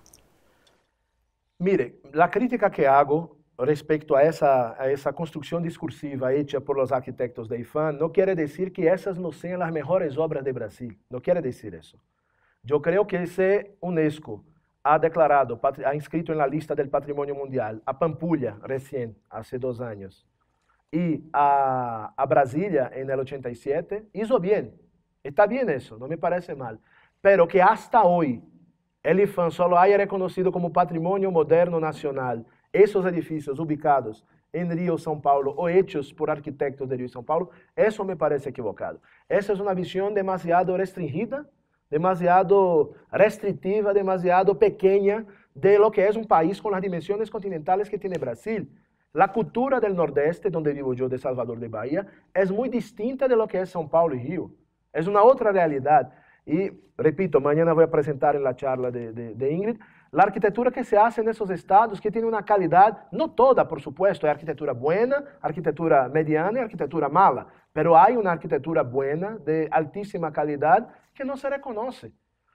Mire, la crítica que hago respecto a esa, a esa construcción discursiva hecha por los arquitectos de IFAM no quiere decir que esas no sean las mejores obras de Brasil, no quiere decir eso. Yo creo que ese UNESCO ha declarado, ha inscrito en la lista del Patrimonio Mundial a Pampulha recién, hace dos años, y a, a Brasilia en el ochenta y siete, hizo bien, está bien eso, no me parece mal, pero que hasta hoy el IFAM solo haya reconocido como Patrimonio Moderno Nacional esos edificios ubicados en Río, São Paulo, o hechos por arquitectos de Río y São Paulo, eso me parece equivocado. Esa es una visión demasiado restringida, demasiado restrictiva, demasiado pequeña de lo que es un país con las dimensiones continentales que tiene Brasil. La cultura del Nordeste, donde vivo yo, de Salvador de Bahía, es muy distinta de lo que es São Paulo y Río. Es una otra realidad. Y, repito, mañana voy a presentar en la charla de, de, de Ingrid, la arquitectura que se hace en esos estados, que tiene una calidad, no toda, por supuesto, hay arquitectura buena, arquitectura mediana y arquitectura mala, pero hay una arquitectura buena, de altísima calidad, que no se reconoce.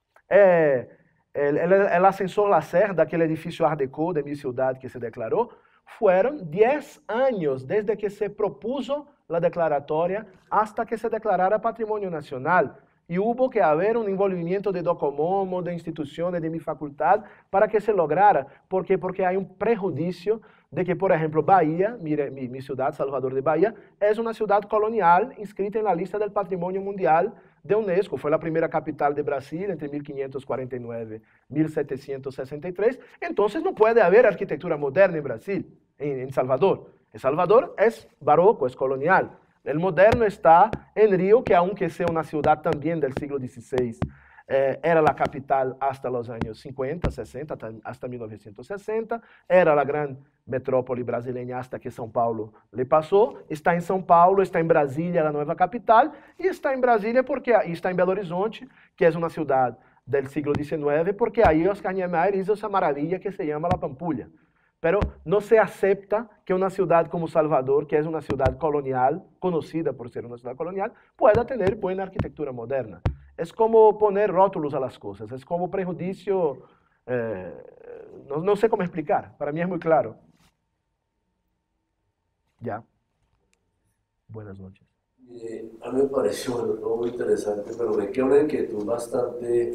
Eh, el, el, el ascensor Lacerda, aquel edificio Art Deco de mi ciudad que se declaró, fueron diez años desde que se propuso la declaratoria hasta que se declarara Patrimonio Nacional. Y hubo que haber un envolvimiento de Docomomo, de instituciones de mi facultad, para que se lograra. ¿Por qué? Porque hay un prejuicio de que, por ejemplo, Bahía, mire, mi, mi ciudad, Salvador de Bahía, es una ciudad colonial inscrita en la lista del Patrimonio Mundial de UNESCO. Fue la primera capital de Brasil entre mil quinientos cuarenta y nueve y mil setecientos sesenta y tres. Entonces no puede haber arquitectura moderna en Brasil, en, en Salvador. En Salvador es barroco, es colonial. El moderno está en Río, que aunque sea una ciudad también del siglo dieciséis, eh, era la capital hasta los años cincuenta, sesenta, hasta mil novecientos sesenta, era la gran metrópole brasileña hasta que São Paulo le pasó, está en São Paulo, está en Brasília, la nueva capital, y está en Brasília porque y está en Belo Horizonte, que es una ciudad del siglo diecinueve, porque ahí Oscar Niemeyer hizo esa maravilla que se llama la Pampulha. Pero no se acepta que una ciudad como Salvador, que es una ciudad colonial, conocida por ser una ciudad colonial, pueda tener buena arquitectura moderna. Es como poner rótulos a las cosas, es como prejuicio, eh, no, no sé cómo explicar, para mí es muy claro. Ya. Buenas noches. Eh, a mí me pareció bueno, todo muy interesante, pero me queda una inquietud bastante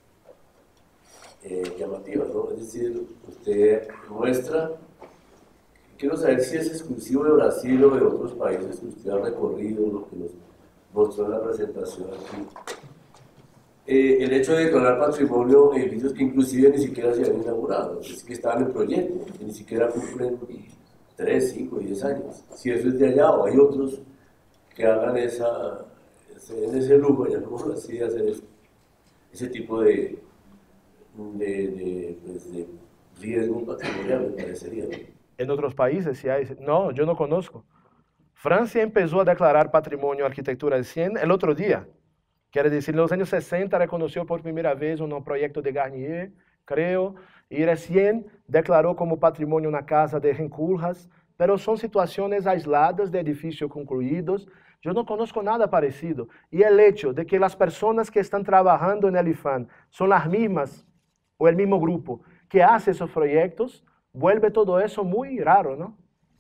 Eh, llamativas, ¿no? Es decir, usted muestra, quiero saber si es exclusivo de Brasil o de otros países que usted ha recorrido, lo que nos mostró en la presentación aquí. Eh, el hecho de declarar patrimonio edificios que inclusive ni siquiera se han inaugurado, es decir, que estaban en proyecto, que ni siquiera cumplen tres, cinco, diez años. Si eso es de allá o hay otros que hagan esa, ese, ese lujo, ya como así, de hacer ese, ese tipo de De, de, pues de riesgo patrimonial, me parecería. En otros países, si hay... No, yo no conozco. Francia empezó a declarar patrimonio arquitectura de cien el otro día. Quiere decir, en los años sesenta reconoció por primera vez un proyecto de Garnier, creo, y recién declaró como patrimonio una casa de Renculhas, pero son situaciones aisladas de edificios concluidos. Yo no conozco nada parecido. Y el hecho de que las personas que están trabajando en el I F A N son las mismas, o el mismo grupo, que hace esos proyectos, vuelve todo eso muy raro, ¿no?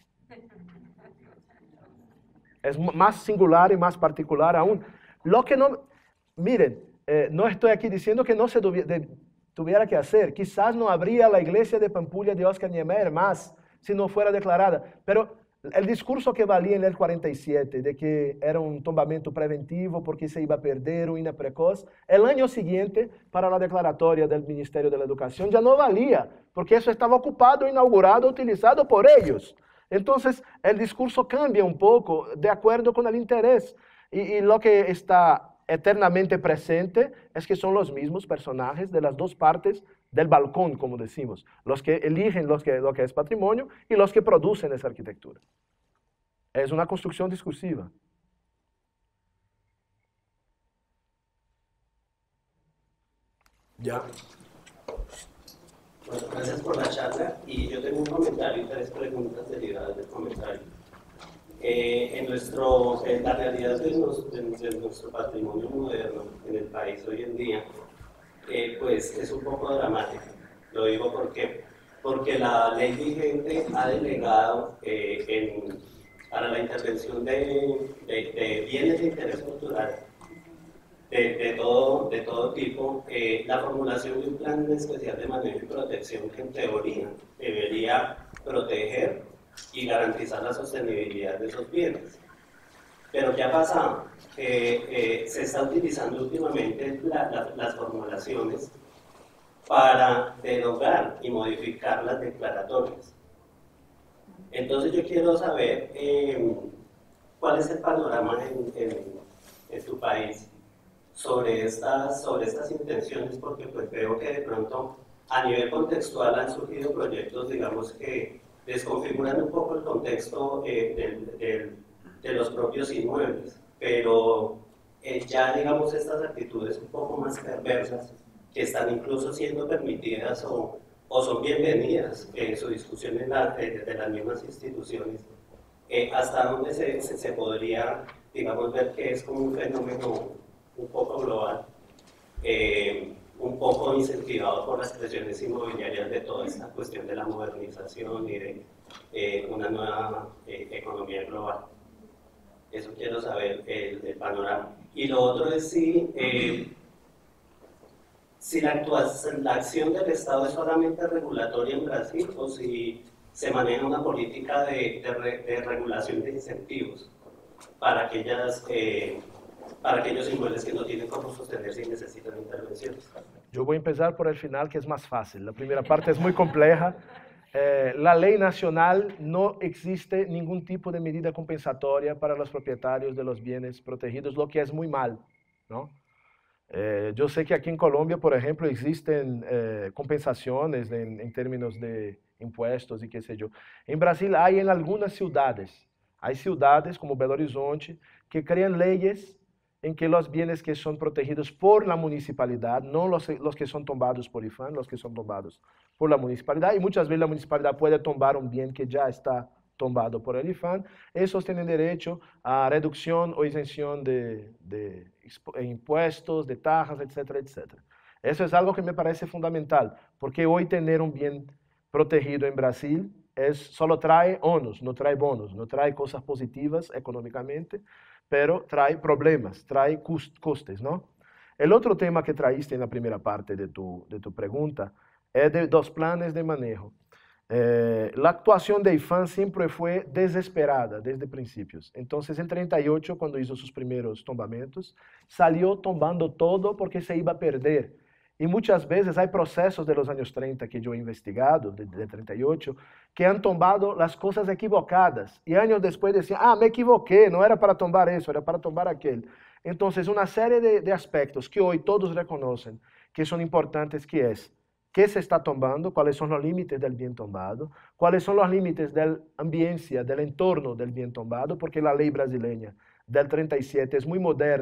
Es más singular y más particular aún. Lo que no, miren, eh, no estoy aquí diciendo que no se de, tuviera que hacer. Quizás no habría la iglesia de Pampulha de Oscar Niemeyer más si no fuera declarada. Pero el discurso que valía en el cuarenta y siete, de que era un tombamento preventivo porque se iba a perder ruína precoz, el año siguiente, para la declaratoria del Ministerio de la Educación, ya no valía, porque eso estaba ocupado, inaugurado, utilizado por ellos. Entonces, el discurso cambia un poco de acuerdo con el interés. Y, y lo que está eternamente presente es que son los mismos personajes de las dos partes del balcón, como decimos, los que eligen los que, lo que es patrimonio y los que producen esa arquitectura. Es una construcción discursiva. Ya. Bueno, gracias por la charla y yo tengo un comentario y tres preguntas derivadas del comentario. Eh, en, nuestro, en la realidad de nuestro, de nuestro patrimonio moderno en el país hoy en día, eh, pues es un poco dramática. Lo digo porque, porque la ley vigente ha delegado eh, en, para la intervención de, de, de bienes de interés cultural de, de, todo, de todo tipo, eh, la formulación de un plan especial de manejo y protección que en teoría debería proteger y garantizar la sostenibilidad de esos bienes. Pero ¿qué ha pasado? Eh, eh, se está utilizando últimamente la, la, las formulaciones para derogar y modificar las declaratorias. Entonces yo quiero saber eh, cuál es el panorama en, en, en tu país sobre estas, sobre estas intenciones, porque pues veo que de pronto a nivel contextual han surgido proyectos, digamos, que desconfiguran un poco el contexto eh, del, del, de los propios inmuebles, pero eh, ya, digamos, estas actitudes un poco más perversas, que están incluso siendo permitidas o, o son bienvenidas en su discusión en la, de, de las mismas instituciones, eh, hasta dónde se, se, se podría, digamos, ver que es como un fenómeno un poco global, eh, un poco incentivado por las presiones inmobiliarias de toda esta cuestión de la modernización y de eh, una nueva eh, economía global. Eso quiero saber, el, el panorama. Y lo otro es si, eh, si la, actuación, la acción del Estado es solamente regulatoria en Brasil o si se maneja una política de, de, re, de regulación de incentivos para aquellas... Eh, para aquellos inmuebles que no tienen cómo sostenerse y necesitan intervenciones. Yo voy a empezar por el final, que es más fácil. La primera parte es muy compleja. Eh, la ley nacional no existe ningún tipo de medida compensatoria para los propietarios de los bienes protegidos, lo que es muy mal, ¿no? Eh, yo sé que aquí en Colombia, por ejemplo, existen eh, compensaciones en, en términos de impuestos y qué sé yo. En Brasil hay en algunas ciudades, hay ciudades como Belo Horizonte que crean leyes en que los bienes que son protegidos por la municipalidad, no los, los que son tombados por I F A N, los que son tombados por la municipalidad, y muchas veces la municipalidad puede tombar un bien que ya está tombado por el I F A N, esos tienen derecho a reducción o exención de, de impuestos, de tajas, etcétera, etcétera. Eso es algo que me parece fundamental, porque hoy tener un bien protegido en Brasil es, solo trae ônus, no trae bonos, no trae cosas positivas económicamente, pero trae problemas, trae costes, ¿no? El otro tema que traíste en la primera parte de tu, de tu pregunta es de los planes de manejo. Eh, la actuación de I F A N siempre fue desesperada desde principios. Entonces, en treinta y ocho, cuando hizo sus primeros tombamentos, salió tombando todo porque se iba a perder. Y muchas veces hay procesos de los años treinta que yo he investigado, de, de treinta y ocho, que han tombado las cosas equivocadas. Y años después decían, ah, me equivoqué, no era para tombar eso, era para tombar aquel. Entonces, una serie de, de aspectos que hoy todos reconocen que son importantes, que es, ¿qué se está tombando? ¿Cuáles son los límites del bien tombado? ¿Cuáles son los límites de la ambiencia, del entorno del bien tombado? Porque la ley brasileña del treinta y siete es muy moderna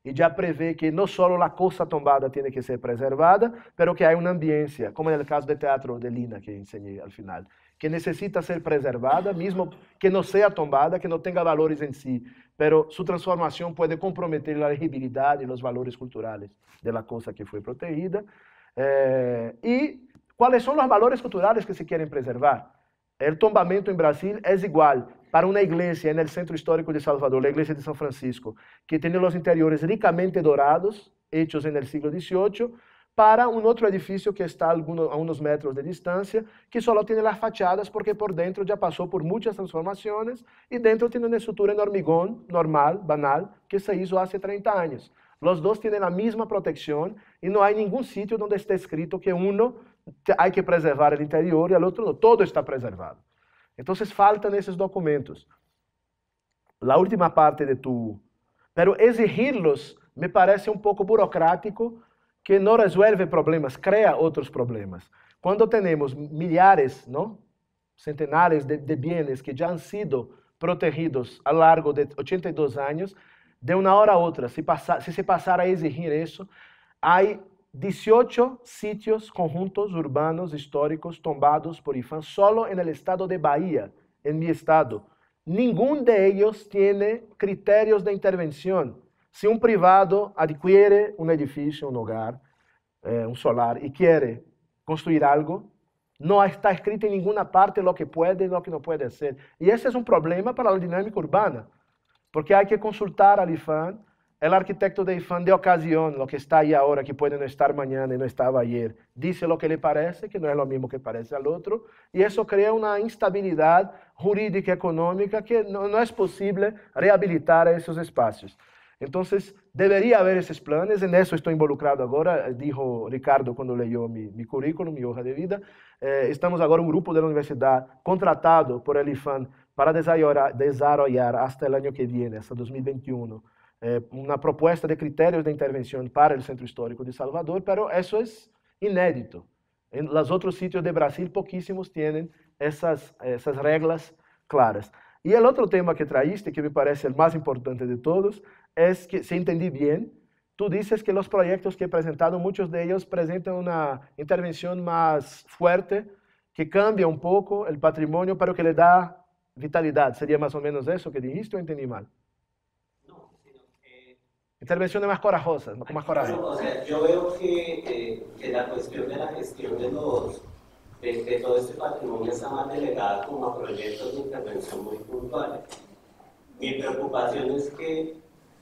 y ya prevé que no solo la cosa tombada tiene que ser preservada, pero que hay una ambiència, como en el caso del teatro de Lina que enseñé al final, que necesita ser preservada, mismo que no sea tombada, que no tenga valores en sí, pero su transformación puede comprometer la legibilidad y los valores culturales de la cosa que fue protegida. Eh, y cuáles son los valores culturales que se quieren preservar. El tombamento en Brasil es igual para una iglesia en el centro histórico de Salvador, la iglesia de San Francisco, que tiene los interiores ricamente dorados, hechos en el siglo dieciocho, para un otro edificio que está a, algunos, a unos metros de distancia, que solo tiene las fachadas porque por dentro ya pasó por muchas transformaciones y dentro tiene una estructura en hormigón normal, banal, que se hizo hace treinta años. Los dos tienen la misma protección y no hay ningún sitio donde esté escrito que uno hay que preservar el interior y el otro no, todo está preservado. Entonces faltan esos documentos. La última parte de tu... Pero exigirlos me parece un poco burocrático, que no resuelve problemas, crea otros problemas. Cuando tenemos millares, ¿no? centenares de, de bienes que ya han sido protegidos a lo largo de ochenta y dos años, de una hora a otra, si, pasa, si se pasara a exigir eso, hay dieciocho sitios conjuntos urbanos históricos tombados por IPHAN solo en el estado de Bahía, en mi estado. Ningún de ellos tiene criterios de intervención. Si un privado adquiere un edificio, un hogar, eh, un solar, y quiere construir algo, no está escrito en ninguna parte lo que puede y lo que no puede hacer. Y ese es un problema para la dinámica urbana, porque hay que consultar al IPHAN. El arquitecto de IPHAN de ocasión, lo que está ahí ahora, que puede no estar mañana y no estaba ayer, dice lo que le parece, que no es lo mismo que parece al otro, y eso crea una instabilidad jurídica y económica que no, no es posible rehabilitar esos espacios. Entonces, debería haber esos planes, en eso estoy involucrado ahora, dijo Ricardo cuando leyó mi, mi currículum, mi hoja de vida. Eh, estamos ahora un grupo de la universidad contratado por el IPHAN para desarrollar, desarrollar hasta el año que viene, hasta dos mil veintiuno, eh, una propuesta de criterios de intervención para el Centro Histórico de Salvador, pero eso es inédito. En los otros sitios de Brasil, poquísimos tienen esas, esas reglas claras. Y el otro tema que traíste, que me parece el más importante de todos, es que, si entendí bien, tú dices que los proyectos que he presentado, muchos de ellos presentan una intervención más fuerte, que cambia un poco el patrimonio, pero que le da vitalidad. ¿Sería más o menos eso que dijiste o entendí mal? No, sino que... Intervenciones más corajosas, con más coraje. O sea, yo veo que, eh, que la cuestión de la gestión de los... De, de todo este patrimonio está más delegada como a proyectos de intervención muy puntuales. Mi preocupación es que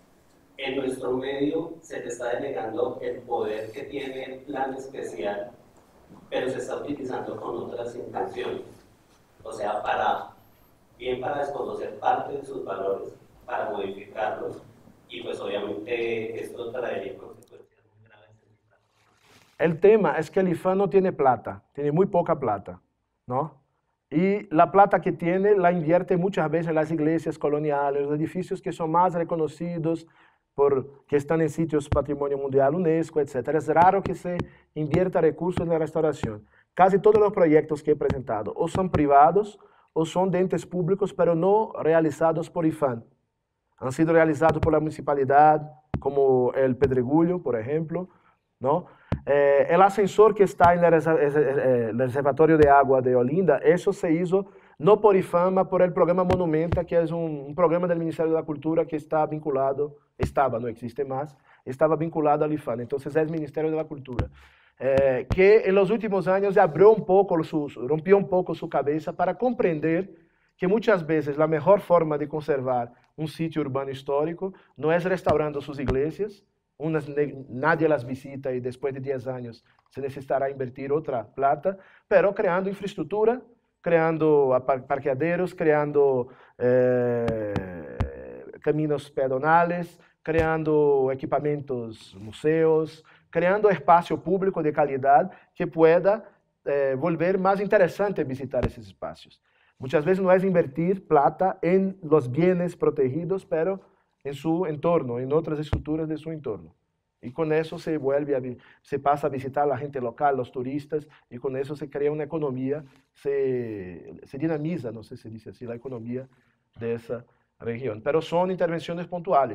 en nuestro medio se le está delegando el poder que tiene el plan especial, pero se está utilizando con otras intenciones. O sea, para, bien para desconocer parte de sus valores, para modificarlos, y pues obviamente esto traería consecuencias muy graves en el plan. El tema es que el IPHAN no tiene plata, tiene muy poca plata, ¿no? Y la plata que tiene la invierte muchas veces en las iglesias coloniales, los edificios que son más reconocidos, por, que están en sitios Patrimonio Mundial, UNESCO, etcétera. Es raro que se invierta recursos en la restauración. Casi todos los proyectos que he presentado o son privados o son de entes públicos, pero no realizados por IPHAN. Han sido realizados por la municipalidad, como el Pedregulho, por ejemplo, ¿no? Eh, el ascensor que está en el, el reservatorio de agua de Olinda, eso se hizo no por IPHAN, mas por el programa Monumenta, que es un, un programa del Ministerio de la Cultura que está vinculado, estaba, no existe más, estaba vinculado al IPHAN, entonces es el Ministerio de la Cultura, eh, que en los últimos años abrió un poco, su, rompió un poco su cabeza para comprender que muchas veces la mejor forma de conservar un sitio urbano histórico no es restaurando sus iglesias, unas, nadie las visita y después de diez años se necesitará invertir otra plata, pero creando infraestructura, creando parqueaderos, creando eh, caminos pedonales, creando equipamientos, museos, creando espacio público de calidad que pueda eh, volver más interesante visitar esos espacios. Muchas veces no es invertir plata en los bienes protegidos, pero en su entorno, en otras estructuras de su entorno. Y con eso se vuelve a, se pasa a visitar a la gente local, los turistas, y con eso se crea una economía, se, se dinamiza, no sé si se dice así, la economía de esa región. Pero son intervenciones puntuales.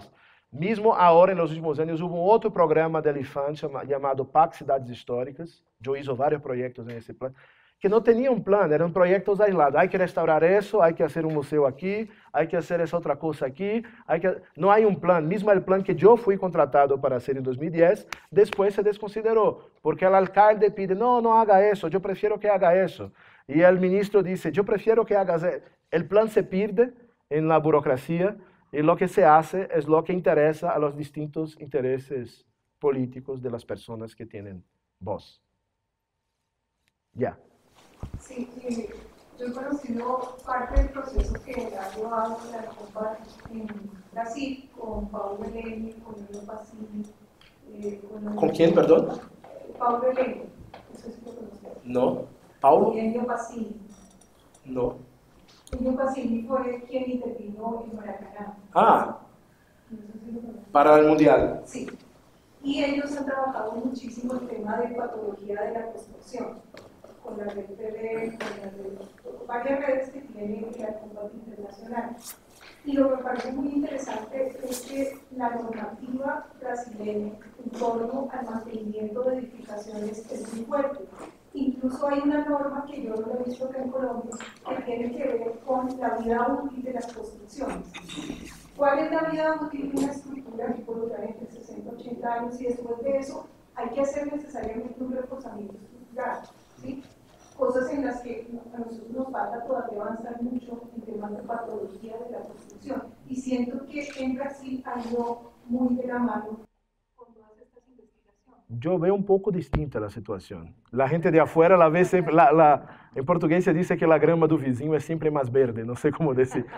Mismo ahora, en los últimos años, hubo otro programa del IFAM llamado P A C Cidades Históricas. Yo hice varios proyectos en ese plan, que no tenía un plan, eran proyectos aislados. Hay que restaurar eso, hay que hacer un museo aquí, hay que hacer esa otra cosa aquí. Hay que... No hay un plan. Mismo el plan que yo fui contratado para hacer en dos mil diez, después se desconsideró, porque el alcalde pide, no, no haga eso, yo prefiero que haga eso. Y el ministro dice, yo prefiero que hagas eso. El plan se pierde en la burocracia y lo que se hace es lo que interesa a los distintos intereses políticos de las personas que tienen voz. Ya. Yeah. Sí, eh, yo he conocido parte del proceso que ha llevado la Copa en Brasil con Paulo Helene, con Elio Passini. Eh, con, ¿Con quién, perdón? Paulo Helene, no sé si lo conoces. No. ¿Paulo? Y Elio Passini. No. Elio Passini fue quien intervino en Maracaná. Ah, No sé si lo conoces. para el Mundial. Sí. Y ellos han trabajado muchísimo el tema de patología de la construcción, con la red T V, con la red, varias redes que tienen la Copa Internacional. Y lo que me parece muy interesante es que la normativa brasileña en torno al mantenimiento de edificaciones es muy fuerte. Incluso hay una norma que yo no lo he visto acá en Colombia, que tiene que ver con la vida útil de las construcciones. ¿Cuál es la vida útil de una estructura que puede durar entre sesenta y ochenta años? Y después de eso hay que hacer necesariamente un reforzamiento estructural, ¿sí? Cosas en las que a nosotros nos falta todavía avanzar mucho en temas de patología de la construcción. Y siento que en Brasil ha ido muy de la mano con todas estas investigaciones. Yo veo un poco distinta la situación. La gente de afuera la ve siempre, la, la, en portugués se dice que la grama do vizinho es siempre más verde, no sé cómo decir.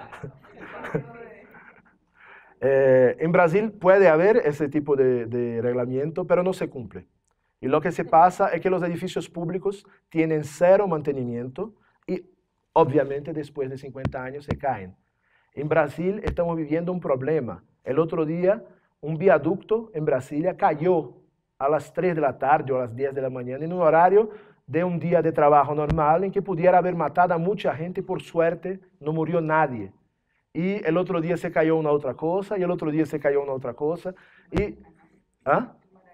eh, en Brasil puede haber ese tipo de, de reglamento, pero no se cumple. Y lo que se pasa es que los edificios públicos tienen cero mantenimiento y obviamente después de cincuenta años se caen. En Brasil estamos viviendo un problema. El otro día un viaducto en Brasilia cayó a las tres de la tarde o a las diez de la mañana en un horario de un día de trabajo normal en que pudiera haber matado a mucha gente y por suerte no murió nadie. Y el otro día se cayó una otra cosa y el otro día se cayó una otra cosa. Y, ¿ah?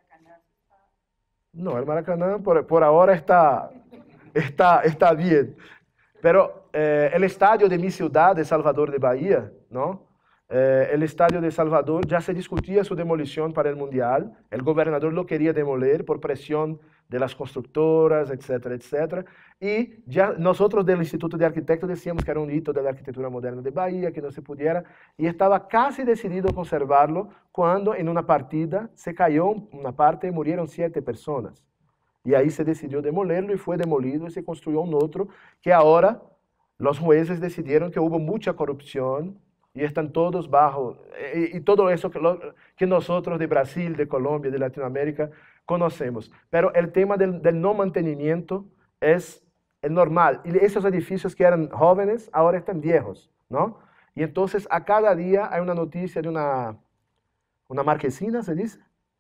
No, el Maracaná por, por ahora está, está, está bien. Pero eh, el estadio de mi ciudad, de Salvador de Bahía, ¿no? Eh, el estadio de Salvador ya se discutía su demolición para el Mundial. El gobernador lo quería demoler por presión de las constructoras, etcétera, etcétera. Y ya nosotros del Instituto de Arquitectos decíamos que era un hito de la arquitectura moderna de Bahía, que no se pudiera. Y estaba casi decidido conservarlo cuando en una partida se cayó una parte y murieron siete personas. Y ahí se decidió demolerlo y fue demolido y se construyó un otro que ahora los jueces decidieron que hubo mucha corrupción y están todos bajo, y, y todo eso que, lo, que nosotros de Brasil, de Colombia, de Latinoamérica conocemos. Pero el tema del, del no mantenimiento es el normal. Y esos edificios que eran jóvenes ahora están viejos, ¿no? Y entonces a cada día hay una noticia de una, una marquesina, ¿se dice?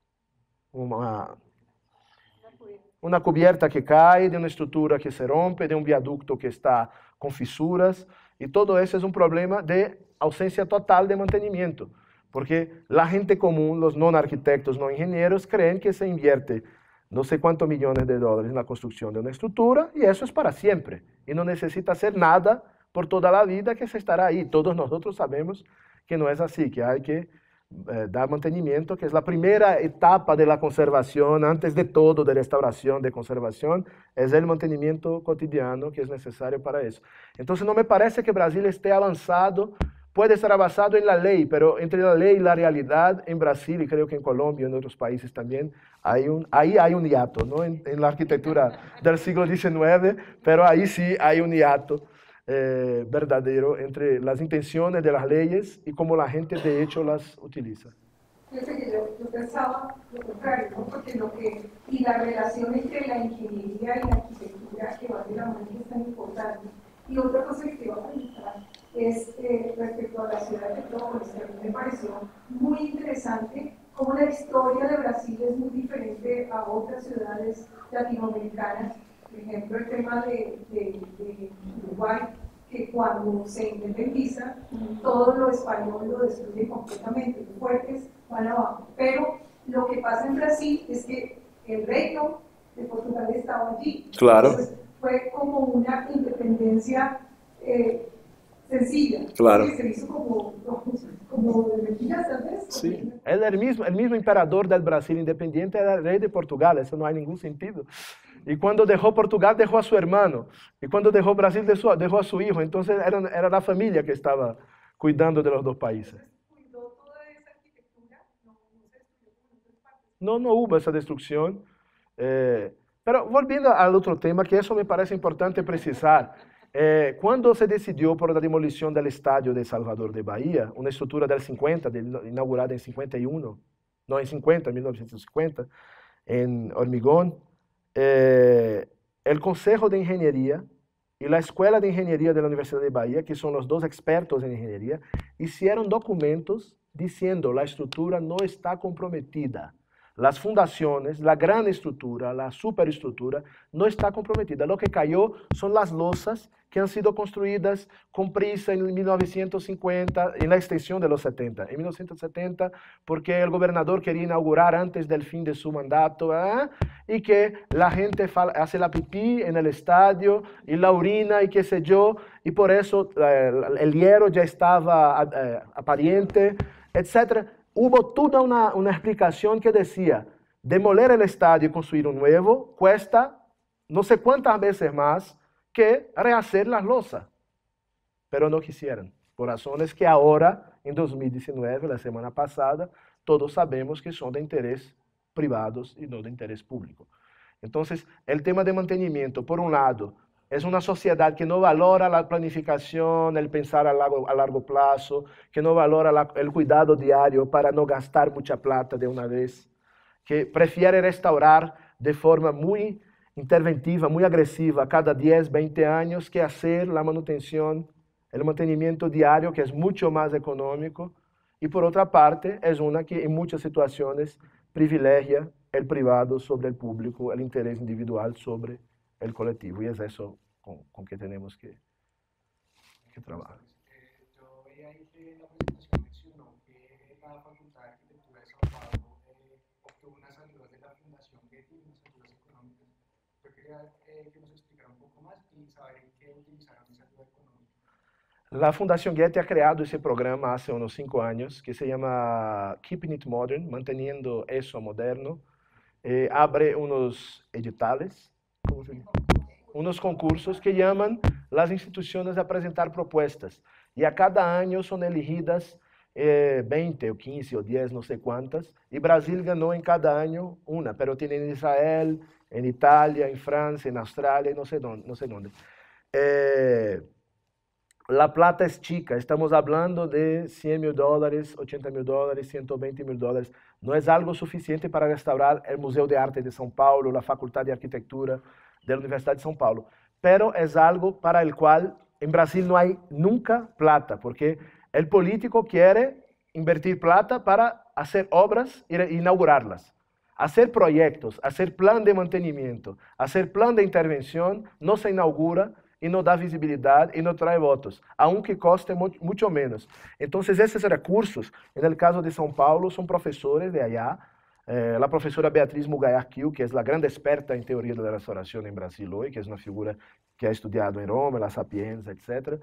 Una, una cubierta que cae, de una estructura que se rompe, de un viaducto que está con fisuras. Y todo eso es un problema de ausencia total de mantenimiento, porque la gente común, los no arquitectos, no ingenieros, creen que se invierte no sé cuántos millones de dólares en la construcción de una estructura y eso es para siempre, y no necesita hacer nada por toda la vida que se estará ahí. Todos nosotros sabemos que no es así, que hay que eh, dar mantenimiento, que es la primera etapa de la conservación, antes de todo, de restauración, de conservación, es el mantenimiento cotidiano que es necesario para eso. Entonces no me parece que Brasil esté avanzado. Puede estar avanzado en la ley, pero entre la ley y la realidad en Brasil, y creo que en Colombia y en otros países también, hay un, ahí hay un hiato, ¿no? En, en la arquitectura del siglo diecinueve, pero ahí sí hay un hiato eh, verdadero entre las intenciones de las leyes y cómo la gente de hecho las utiliza. Fíjate que yo, yo pensaba lo contrario, ¿no? Porque lo que, y la relación entre la ingeniería y la arquitectura que va de la mano es tan importante. Y otra cosa que te iba a preguntar es eh, respecto a la ciudad de Petrópolis, que a mí me pareció muy interesante cómo la historia de Brasil es muy diferente a otras ciudades latinoamericanas. Por ejemplo, el tema de, de, de Uruguay, que que cuando se independiza, todo lo español lo destruye completamente, los fuertes van abajo. Pero lo que pasa en Brasil es que el reino de Portugal estaba allí. Claro. Entonces fue como una independencia eh, sencilla. Claro. Que se hizo como, como de mentiras, tal vez. Sí. Él era el mismo, el mismo imperador del Brasil independiente, era el rey de Portugal, eso no hay ningún sentido. Y cuando dejó Portugal, dejó a su hermano. Y cuando dejó Brasil, dejó, dejó a su hijo. Entonces era, era la familia que estaba cuidando de los dos países. No, no hubo esa destrucción. Eh, pero volviendo al otro tema, que eso me parece importante precisar. Eh, cuando se decidió por la demolición del estadio de Salvador de Bahía, una estructura del cincuenta, de, inaugurada en cincuenta y uno, no en cincuenta, en mil novecientos cincuenta, en Hormigón, eh, el Consejo de Ingeniería y la Escuela de Ingeniería de la Universidad de Bahía, que son los dos expertos en ingeniería, hicieron documentos diciendo la estructura no está comprometida. Las fundaciones, la gran estructura, la superestructura, no está comprometida. Lo que cayó son las losas que han sido construidas con prisa en mil novecientos cincuenta, en la extensión de los setenta. En mil novecientos setenta, porque el gobernador quería inaugurar antes del fin de su mandato, ¿eh? Y que la gente hace la pipí en el estadio y la orina y qué sé yo, y por eso eh, el hierro ya estaba eh, aparente, etcétera. Hubo toda una, una explicación que decía, demoler el estadio y construir un nuevo cuesta no sé cuántas veces más que rehacer las losas. Pero no quisieron, por razones que ahora, en dos mil diecinueve, la semana pasada, todos sabemos que son de interés privados y no de interés público. Entonces, el tema de mantenimiento, por un lado, es una sociedad que no valora la planificación, el pensar a largo, a largo plazo, que no valora la, el cuidado diario para no gastar mucha plata de una vez, que prefiere restaurar de forma muy interventiva, muy agresiva, cada diez, veinte años, que hacer la manutención, el mantenimiento diario, que es mucho más económico. Y por otra parte, es una que en muchas situaciones privilegia el privado sobre el público, el interés individual sobre el colectivo, y es eso con, con que tenemos que, que trabajar. Eh, yo veía ahí que la presentación mencionó que la Facultad de Arquitectura de Sao Paulo eh, obtuvo unas ayudas de la Fundación Getty, unas ayudas económicas. Yo quería eh, que nos explicara un poco más y saber en qué utilizaron esa ayuda económica. La Fundación Getty ha creado ese programa hace unos cinco años que se llama Keeping It Modern, manteniendo eso moderno. Eh, abre unos editoriales, unos concursos que llaman las instituciones a presentar propuestas. Y a cada año son elegidas eh, veinte o quince o diez, no sé cuántas. Y Brasil ganó en cada año una, pero tiene en Israel, en Italia, en Francia, en Australia, no sé dónde. No sé dónde. Eh, la plata es chica, estamos hablando de cien mil dólares, ochenta mil dólares, ciento veinte mil dólares. No es algo suficiente para restaurar el Museo de Arte de São Paulo, la Facultad de Arquitectura de la Universidad de São Paulo. Pero es algo para el cual en Brasil no hay nunca plata, porque el político quiere invertir plata para hacer obras e inaugurarlas. Hacer proyectos, hacer plan de mantenimiento, hacer plan de intervención, no se inaugura y no da visibilidad y no trae votos, aunque coste mucho menos. Entonces, esos recursos, en el caso de São Paulo, son profesores de allá. Eh, la profesora Beatriz Mugayarquil, que es la gran experta en teoría de la restauración en Brasil hoy, que es una figura que ha estudiado en Roma, la Sapienza, etcétera,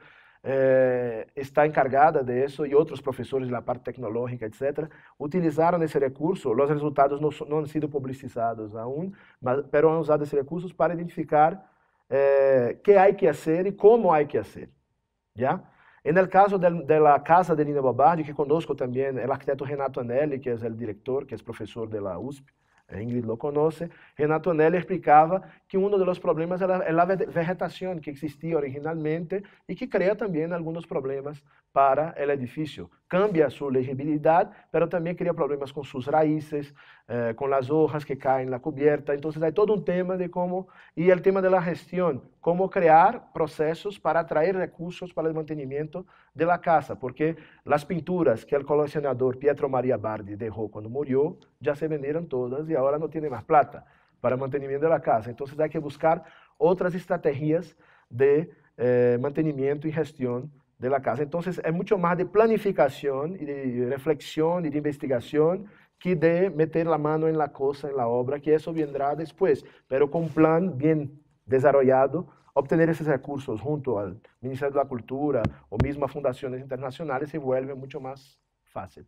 eh, está encargada de eso, y otros profesores de la parte tecnológica, etcétera, utilizaron ese recurso. Los resultados no, no han sido publicizados aún, mas, pero han usado ese recurso para identificar eh, qué hay que hacer y cómo hay que hacer. ¿Ya? En el caso de, de la casa de Lina Bobardi, que conozco también el arquitecto Renato Anelli, que es el director, que es profesor de la U S P, Ingrid lo conoce. Renato Anelli explicaba que uno de los problemas era la vegetación que existía originalmente y que crea también algunos problemas para el edificio. Cambia su legibilidad, pero también crea problemas con sus raíces, eh, con las hojas que caen en la cubierta. Entonces hay todo un tema de cómo, y el tema de la gestión, cómo crear procesos para atraer recursos para el mantenimiento de la casa, porque las pinturas que el coleccionador Pietro Maria Bardi dejó cuando murió, ya se vendieron todas y ahora no tiene más plata para el mantenimiento de la casa. Entonces hay que buscar otras estrategias de eh, mantenimiento y gestión de la casa. Entonces, es mucho más de planificación y de reflexión y de investigación que de meter la mano en la cosa, en la obra, que eso vendrá después, pero con un plan bien desarrollado, obtener esos recursos junto al Ministerio de la Cultura o mismo a fundaciones internacionales se vuelve mucho más fácil.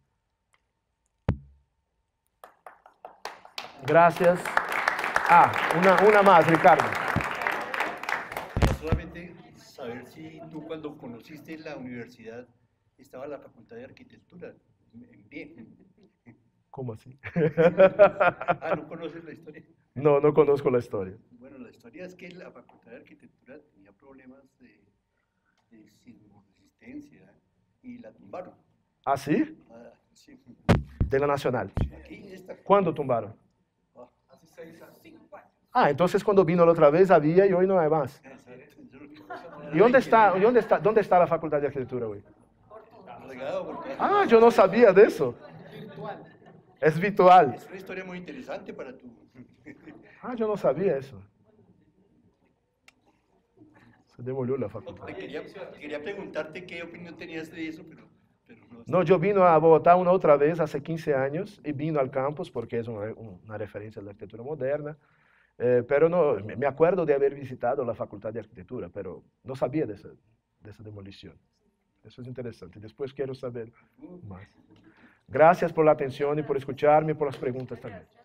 Gracias. Ah, una, una más, Ricardo. Solamente saber si tú cuando conociste la universidad estaba la Facultad de Arquitectura en pie. ¿Cómo así? Ah, ¿no conoces la historia? No, no conozco la historia. Bueno, la historia es que la Facultad de Arquitectura tenía problemas de, de sismoresistencia y la tumbaron. ¿Ah, sí? Ah, sí. De la Nacional. Aquí está. ¿Cuándo tumbaron? Ah, hace seis años. Ah, entonces cuando vino la otra vez había y hoy no hay más. ¿Y dónde está, dónde está, dónde está la Facultad de Arquitectura hoy? Ah, yo no sabía de eso. Es virtual. Es una historia muy interesante para tu... Ah, yo no sabía eso. Se demolió la facultad. Te quería, quería preguntarte qué opinión tenías de eso, pero, pero no. No, yo vino a Bogotá una otra vez hace quince años y vino al campus porque es una, una referencia a la arquitectura moderna. Eh, pero no, me acuerdo de haber visitado la Facultad de Arquitectura, pero no sabía de esa, de esa demolición. Eso es interesante. Después quiero saber más. Gracias por la atención y por escucharme y por las preguntas también.